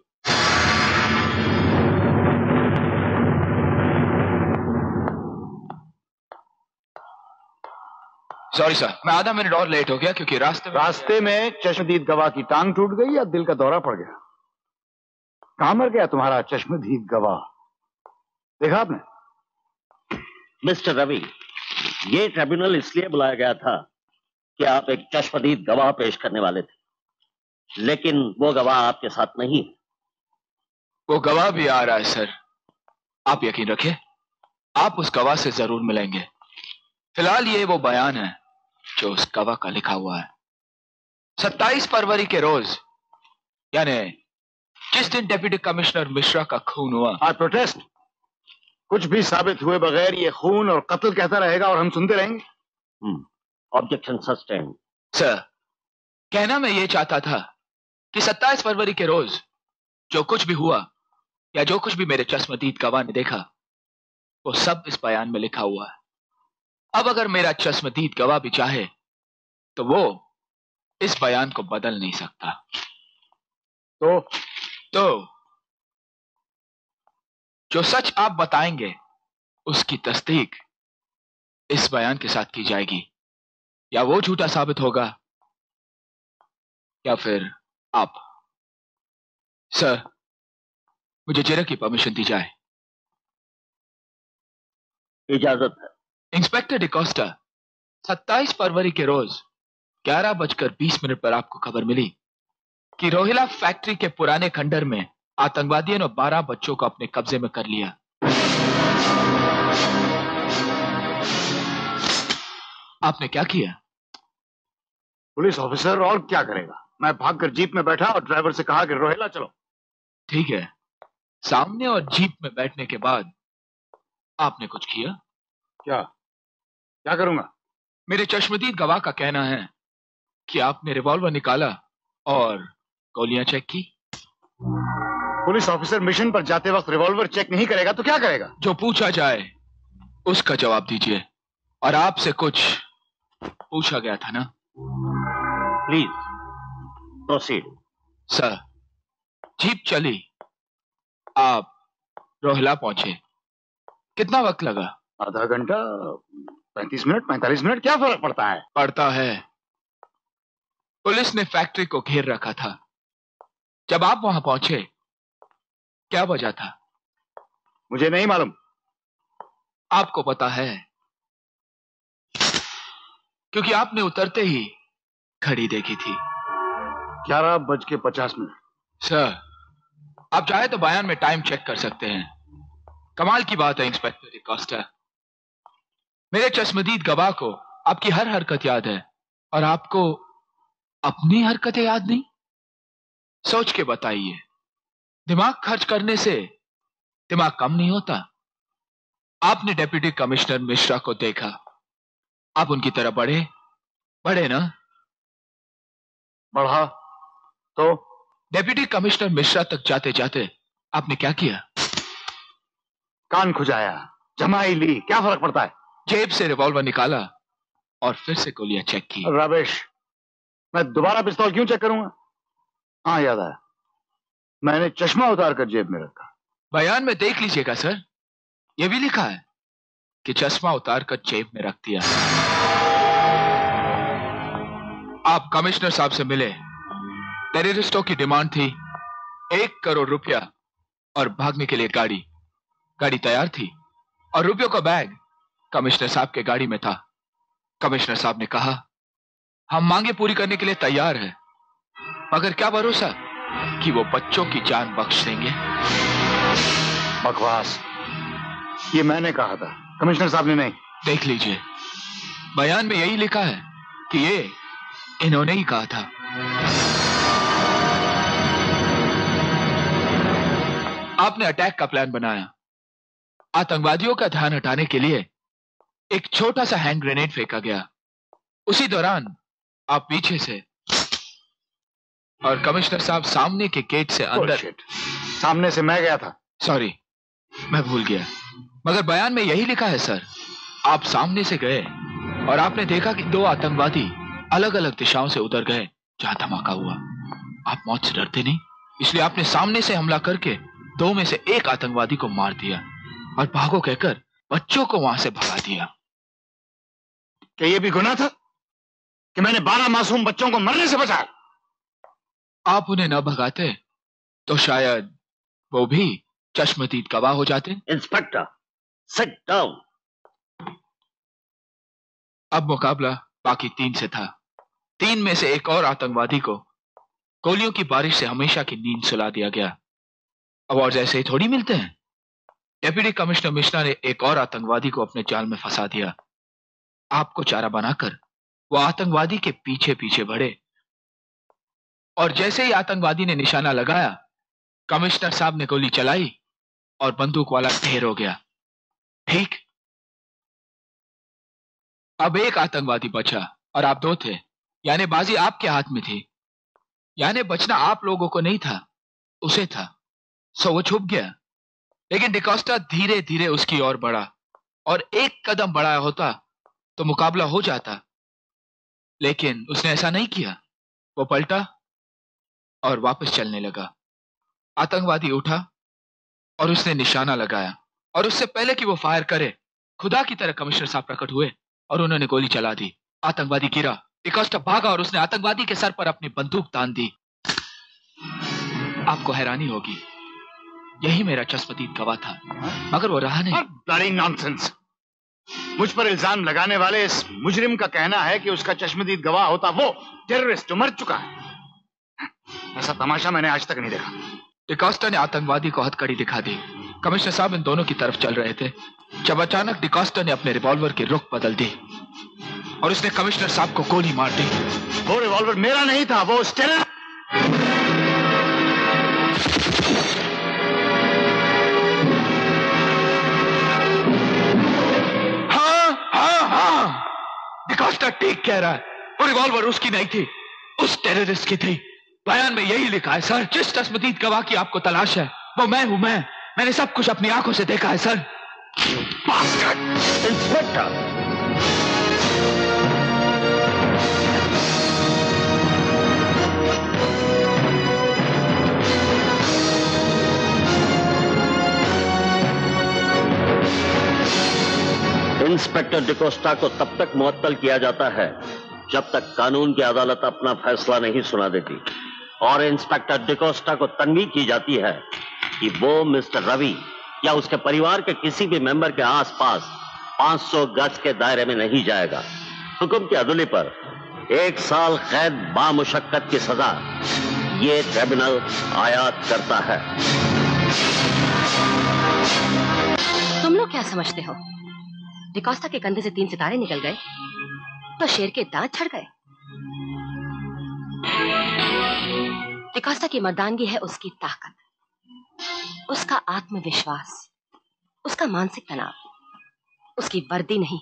सॉरी सर, मैं आधा मिनट और लेट हो गया क्योंकि रास्ते में रास्ते में चश्मदीद गवाह की टांग टूट गई या दिल का दौरा पड़ गया? कहां मर गया तुम्हारा चश्मदीद गवाह? देखा आपने? मिस्टर रवि, ये ट्रिब्यूनल इसलिए बुलाया गया था कि आप एक चश्मदीद गवाह पेश करने वाले थे, लेकिन वो गवाह आपके साथ नहीं। वो गवाह भी आ रहा है सर, आप यकीन रखिए, आप उस गवाह से जरूर मिलेंगे। फिलहाल ये वो बयान है जो उस गवाह का लिखा हुआ है। सत्ताईस फरवरी के रोज, यानी जिस दिन डिप्टी कमिश्नर मिश्रा का खून हुआ। I protest. कुछ भी साबित हुए बगैर ये खून और कत्ल कहता रहेगा और हम सुनते रहेंगे। Objection sustained. सर, कहना मैं ये चाहता था कि सत्ताईस फरवरी के रोज जो कुछ भी हुआ या जो कुछ भी मेरे चश्मदीद गवाह ने देखा, वो सब इस बयान में लिखा हुआ है। अब अगर मेरा चश्मदीद गवाह भी चाहे तो वो इस बयान को बदल नहीं सकता। तो तो जो सच आप बताएंगे उसकी तस्दीक इस बयान के साथ की जाएगी। या वो झूठा साबित होगा या फिर आप। सर, मुझे जेलर की परमिशन दी जाए। इजाजत है। इंस्पेक्टर डिकोस्टा, सत्ताईस फरवरी के रोज ग्यारह बजकर बीस मिनट पर आपको खबर मिली कि रोहिला फैक्ट्री के पुराने खंडर में आतंकवादियों ने बारह बच्चों को अपने कब्जे में कर लिया। आपने क्या किया? पुलिस ऑफिसर और क्या करेगा? मैं भागकर जीप में बैठा और ड्राइवर से कहा कि रोहिला चलो। ठीक है, सामने और जीप में बैठने के बाद आपने कुछ किया? क्या क्या करूंगा? मेरे चश्मदीद गवाह का कहना है कि आपने रिवॉल्वर निकाला और गोलियां चेक की। पुलिस ऑफिसर मिशन पर जाते वक्त रिवॉल्वर चेक नहीं करेगा तो क्या करेगा? जो पूछा जाए उसका जवाब दीजिए। और आपसे कुछ पूछा गया था ना? Please proceed. सर, जीप चली, आप रोहिला पहुंचे, कितना वक्त लगा? आधा घंटा, पैंतीस मिनट, पैंतालीस मिनट, क्या फर्क पड़ता है? पड़ता है। पुलिस ने फैक्ट्री को घेर रखा था। जब आप वहां पहुंचे, क्या वजह था? मुझे नहीं मालूम। आपको पता है क्योंकि आपने उतरते ही घड़ी देखी थी। ग्यारह बज के पचास मिनट। सर, आप चाहे तो बयान में टाइम चेक कर सकते हैं। कमाल की बात है इंस्पेक्टर कोस्टा, मेरे चश्मदीद गवाह को आपकी हर हरकत याद है और आपको अपनी हरकतें याद नहीं। सोच के बताइए, दिमाग खर्च करने से दिमाग कम नहीं होता। आपने डिप्टी कमिश्नर मिश्रा को देखा, आप उनकी तरह बढ़े बढ़े ना? बढ़ा तो? डिप्टी कमिश्नर मिश्रा तक जाते जाते आपने क्या किया? कान खुजाया, जमाई ली, क्या फर्क पड़ता है? जेब से रिवॉल्वर निकाला और फिर से गोलियां चेक की। रमेश, मैं दोबारा पिस्तौल क्यों चेक करूंगा? हाँ, याद आया, मैंने चश्मा उतार कर जेब में रखा। बयान में देख लीजिएगा सर, यह भी लिखा है कि चश्मा उतार कर जेब में रख दिया। आप कमिश्नर साहब से मिले, टेररिस्टों की डिमांड थी एक करोड़ रुपया और भागने के लिए गाड़ी। गाड़ी तैयार थी और रुपयों का बैग कमिश्नर साहब के गाड़ी में था। कमिश्नर साहब ने कहा हम मांगे पूरी करने के लिए तैयार हैं, मगर क्या भरोसा कि वो बच्चों की जान बख्श देंगे। बकवास, ये मैंने कहा था, कमिश्नर साहब ने नहीं। देख लीजिए, बयान में यही लिखा है कि ये इन्होंने ही कहा था। आपने अटैक का प्लान बनाया, आतंकवादियों का ध्यान हटाने के लिए एक छोटा सा हैंड ग्रेनेड फेंका गया। उसी दौरान आप पीछे से और कमिश्नर साहब सामने के गेट से अंदर। सामने से मैं गया था। सॉरी, मैं भूल गया, मगर बयान में यही लिखा है सर। आप सामने से गए और आपने देखा कि दो आतंकवादी अलग अलग दिशाओं से उधर गए जहां धमाका हुआ। आप मौत से डरते नहीं, इसलिए आपने सामने से हमला करके दो में से एक आतंकवादी को मार दिया और भागो कहकर बच्चों को वहां से भगा दिया। क्या यह भी गुनाह था कि मैंने बारह मासूम बच्चों को मरने से बचाया? आप उन्हें न भगाते तो शायद वो भी चश्मदीद गवाह हो जाते। Inspector, sit down. अब मुकाबला बाकी तीन से था। तीन में से एक और आतंकवादी को गोलियों की बारिश से हमेशा की नींद सुला दिया गया। अवार्ड ऐसे ही थोड़ी मिलते हैं। डेप्यूटी कमिश्नर मिश्रा ने एक और आतंकवादी को अपने जाल में फंसा दिया। आपको चारा बनाकर वो आतंकवादी के पीछे पीछे बढ़े और जैसे ही आतंकवादी ने निशाना लगाया, कमिश्नर साहब ने गोली चलाई और बंदूक वाला ढेर हो गया। ठीक, अब एक आतंकवादी बचा और आप दो थे, यानी बाजी आपके हाथ में थी। यानी बचना आप लोगों को नहीं था, उसे था। सो वो छुप गया, लेकिन डिकोस्टा धीरे धीरे उसकी ओर बढ़ा और एक कदम बढ़ाया होता तो मुकाबला हो जाता, लेकिन उसने ऐसा नहीं किया। वो पलटा और वापस चलने लगा। आतंकवादी उठा और उसने निशाना लगाया और उससे पहले कि वो फायर करे, खुदा की तरह कमिश्नर साहब प्रकट हुए और उन्होंने गोली चला दी। आतंकवादी गिरा, डिकोस्टा भागा और उसने आतंकवादी के सर पर अपनी बंदूक तान दी। आपको हैरानी होगी, यही मेरा चश्मदीद गवाह था, मगर वो रहा नहीं। Bloody nonsense. मुझ पर इल्जाम लगाने वाले इस मुजरिम का कहना है कि उसका चश्मदीद गवाह होता वो टेररिस्ट जो मर चुका है। ऐसा तमाशा मैंने आज तक नहीं देखा। डिकोस्टा ने आतंकवादी को हथकड़ी दिखा दी। कमिश्नर साहब इन दोनों की तरफ चल रहे थे जब अचानक डिकोस्टा ने अपने रिवॉल्वर की रुख बदल दी और उसने कमिश्नर साहब को गोली मार दी। वो रिवॉल्वर मेरा नहीं था, वो स्टेलर। हाँ हाँ हाँ, डिकोस्टा ठीक कह रहा है। वो रिवॉल्वर उसकी नहीं थी, उस टेररिस्ट की थी। बयान में यही लिखा है सर। जिस चश्मदीद गवाह की आपको तलाश है वो मैं हूं। मैं मैंने सब कुछ अपनी आंखों से देखा है सर। इंस्पेक्टर, इंस्पेक्टर डिकोस्टा को तब तक मुअत्तल किया जाता है जब तक कानून की अदालत अपना फैसला नहीं सुना देती, और इंस्पेक्टर डिकोस्टा को तनवीह की जाती है कि वो मिस्टर रवि या उसके परिवार के किसी भी मेंबर के आसपास पाँच सौ गज के दायरे में नहीं जाएगा। हुक्म की अदुली पर एक साल कैद बामुशक्कत की सजा ये ट्रिब्यूनल आयात करता है। तुम लोग क्या समझते हो, डिकोस्टा के कंधे से तीन सितारे निकल गए तो शेर के दांत छड़ गए? डिकोस्टा की मर्दानगी है उसकी ताकत, उसका आत्मविश्वास, उसका मानसिक तनाव, उसकी वर्दी नहीं।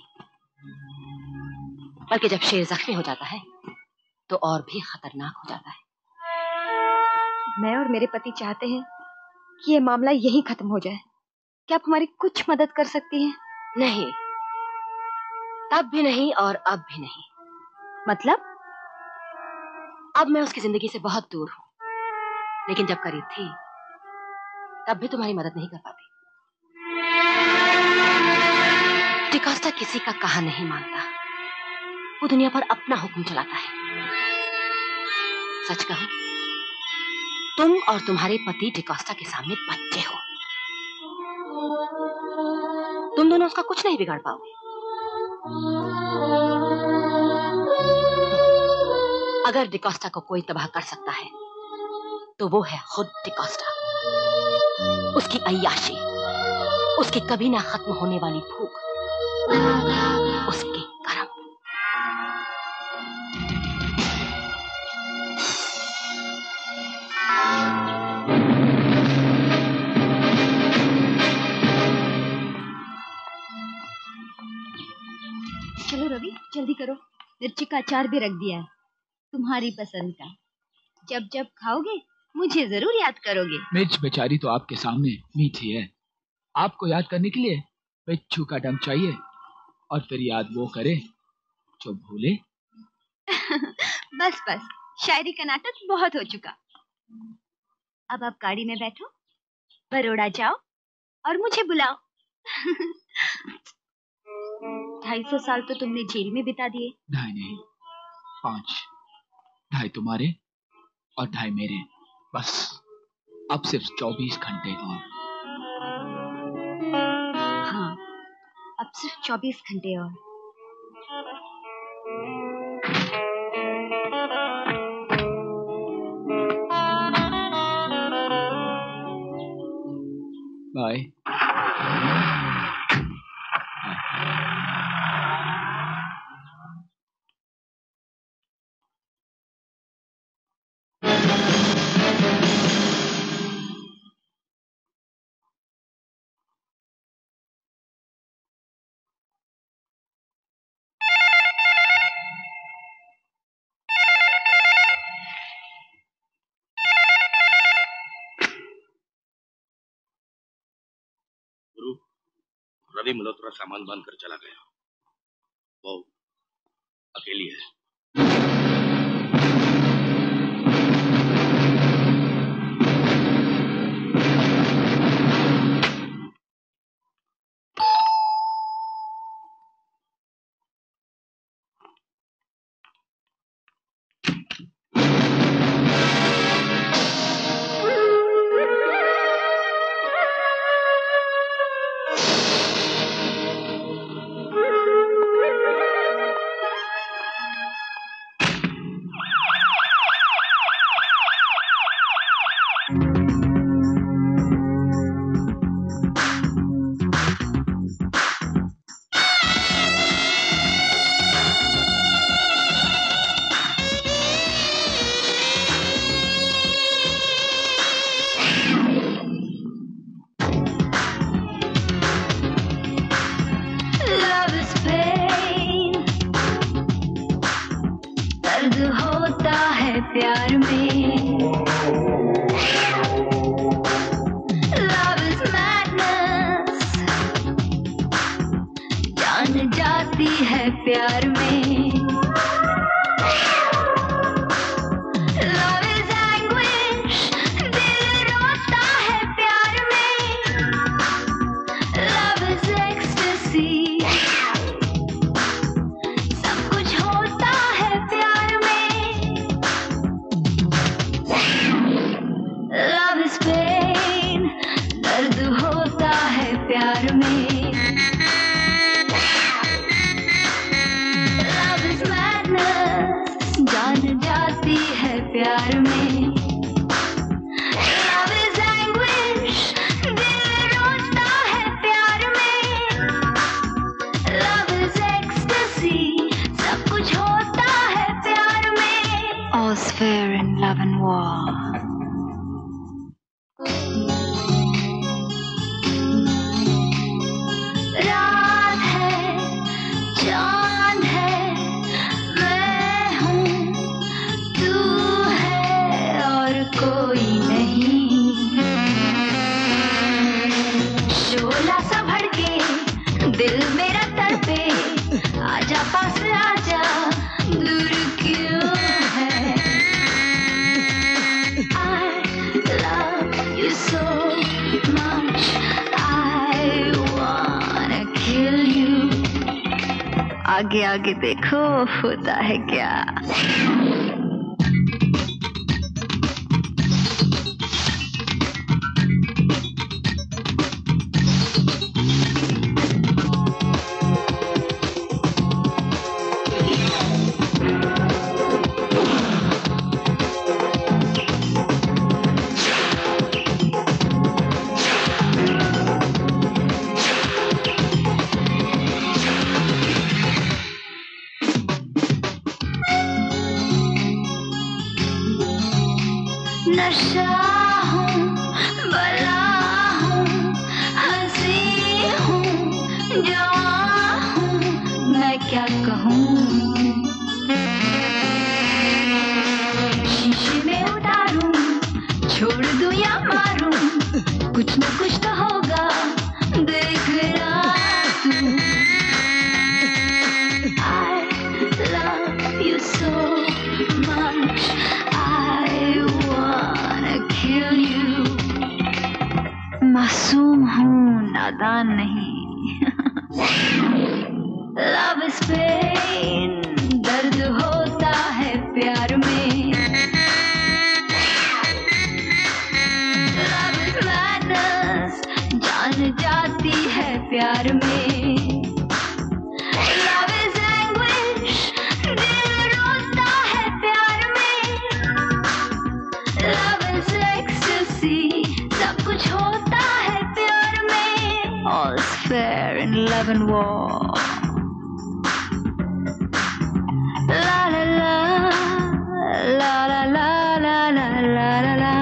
बल्कि जब शेर जख्मी हो जाता है तो और भी खतरनाक हो जाता है। मैं और मेरे पति चाहते हैं कि ये मामला यहीं खत्म हो जाए। क्या आप हमारी कुछ मदद कर सकती हैं? नहीं, तब भी नहीं और अब भी नहीं। मतलब? अब मैं उसकी जिंदगी से बहुत दूर हूं, लेकिन जब करीब थी तब भी तुम्हारी मदद नहीं कर पाती। डिकोस्टा किसी का कहा नहीं मानता, वो दुनिया पर अपना हुक्म चलाता है। सच कहूं, तुम और तुम्हारे पति डिकोस्टा के सामने बच्चे हो। तुम दोनों उसका कुछ नहीं बिगाड़ पाओगे। अगर डिकोस्टा को कोई तबाह कर सकता है तो वो है खुद डिकोस्टा। उसकी अय्याशी, उसकी कभी ना खत्म होने वाली भूख, उसके कर्म। चलो रवि, जल्दी करो। मिर्ची का अचार भी रख दिया है, तुम्हारी पसंद का। जब जब खाओगे मुझे जरूर याद करोगे। मिर्च बेचारी तो आपके सामने मीठी है, आपको याद करने के लिए बिच्छू का डंक चाहिए, और फिर याद वो करे जो भूले। बस बस, शायरी का नाटक बहुत हो चुका। अब आप गाड़ी में बैठो, बरोड़ा जाओ और मुझे बुलाओ। ढाई सौ साल तो तुमने जेल में बिता दिए। ढाई नहीं, पांच। ढाई तुम्हारे और ढाई मेरे। बस अब सिर्फ चौबीस घंटे और। हाँ, अब सिर्फ चौबीस घंटे और। बाय। रवि मल्होत्रा सामान बांध कर चला गया, वो अकेली है। प्यार में लव इज मैडनेस, जान जाती है प्यार में। लव इज एंग्विश, दिल रोता है प्यार में। लव इज एक्सटेसी, सब कुछ होता है प्यार में। लव इज पेन, दर्द होता है प्यार में। लव इज मैडनेस, जान जाती है प्यार में। लव इज एंग्विश, दिल रोता है प्यार में। लव इज एक्सटेसी, सब कुछ होता है प्यार में। All's fair in love and war. रात है, चांद है, मैं हूँ, तू है और कोई नहीं। शोला सा भड़के, दिल मेरा तड़पे, आजा पास आजा, दूर क्यों है। I love you so much, I wanna kill you. आगे आगे देखो होता है क्या। नशा हूँ, बला हूँ, हंसी हूँ, जवां हूँ, मैं क्या कहूँ। शीशे में उतारूं, छोड़ दूं या मारूं, कुछ न कुछ तो होगा, देख रहा तू। I love you so much, I wanna kill you. मासूम हूँ, नादान नहीं। Love is pain, दर्द होता है प्यार में। Love is madness, जान जाती है प्यार में। Love is anguish, दिल रोता है प्यार में। Love is ecstasy, सब कुछ होता है प्यार में। All's fair in love and war. La la la, la la la la la la la la.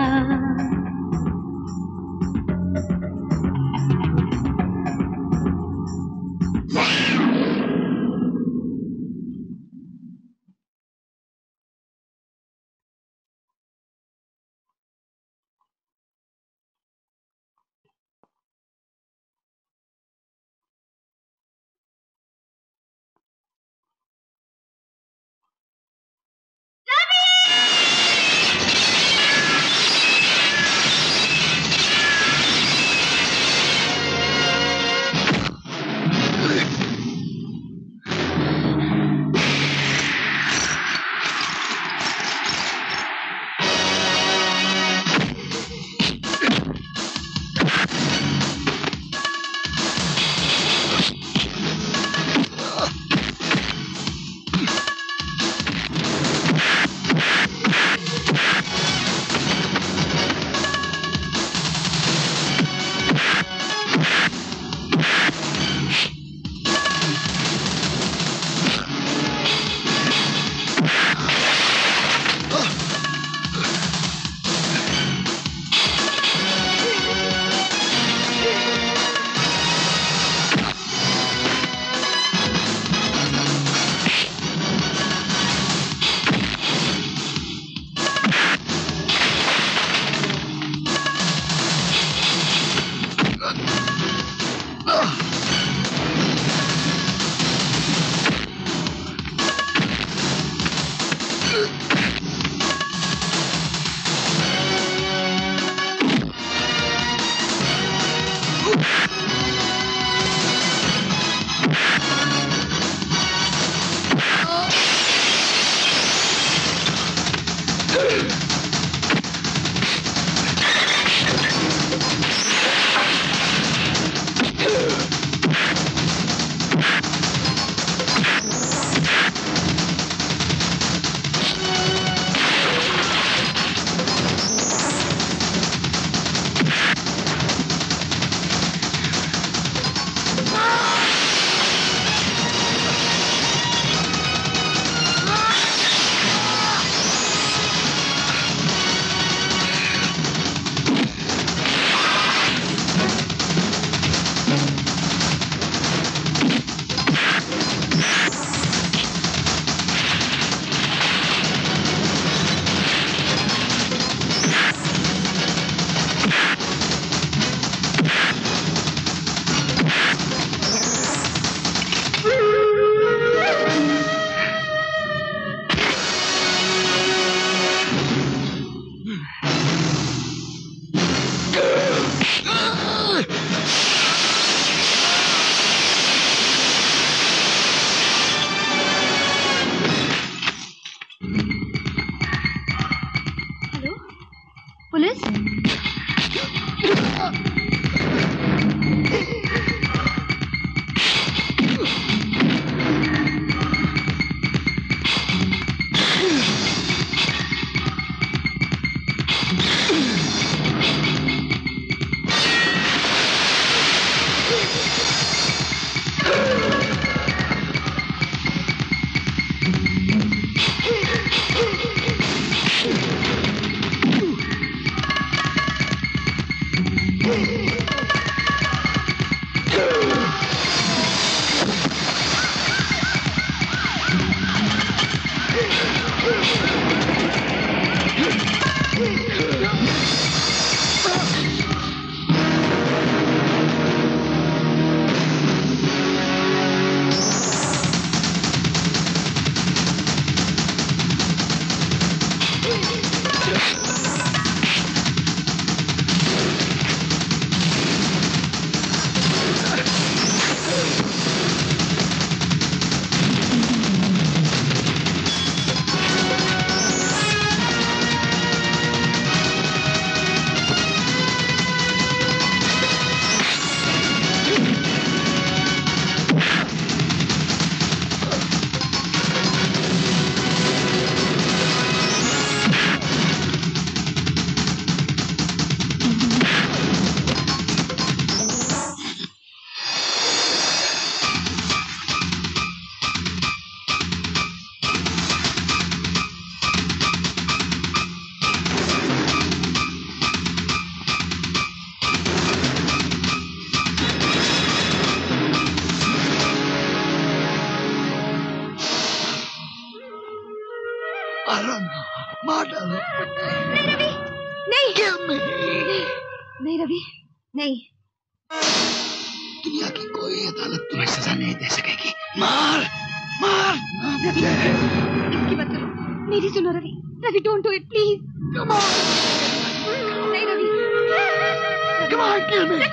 नहीं नहीं रवि नहीं। दुनिया की कोई अदालत तुम्हें सजा नहीं दे सकेगी। मार मार रवि इसकी बात करो, मेरी सुनो Ravi. Ravi don't do it please. Come on. नहीं रवि, कम ऑन किल मी।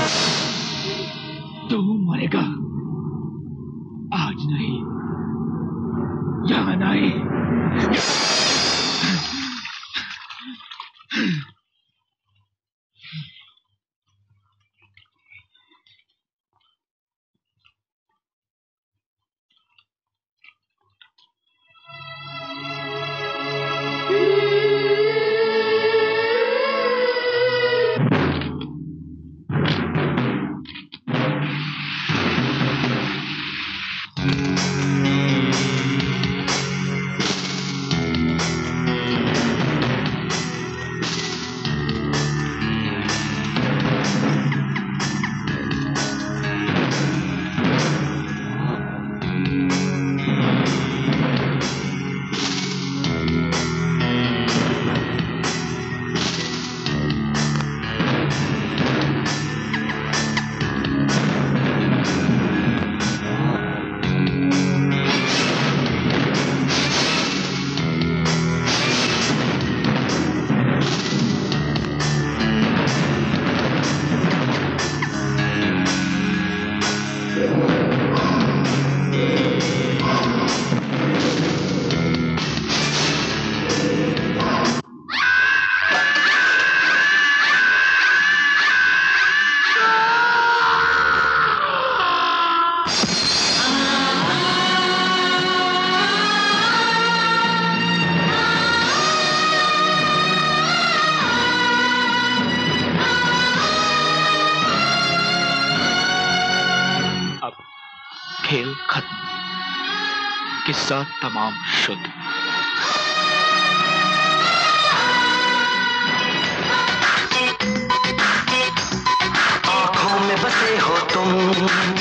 तू मरेगा आज नहीं, यहाँ नहीं। खेल खत्म, किस्सा तमाम शुद्ध। आँखों में बसे हो तुम,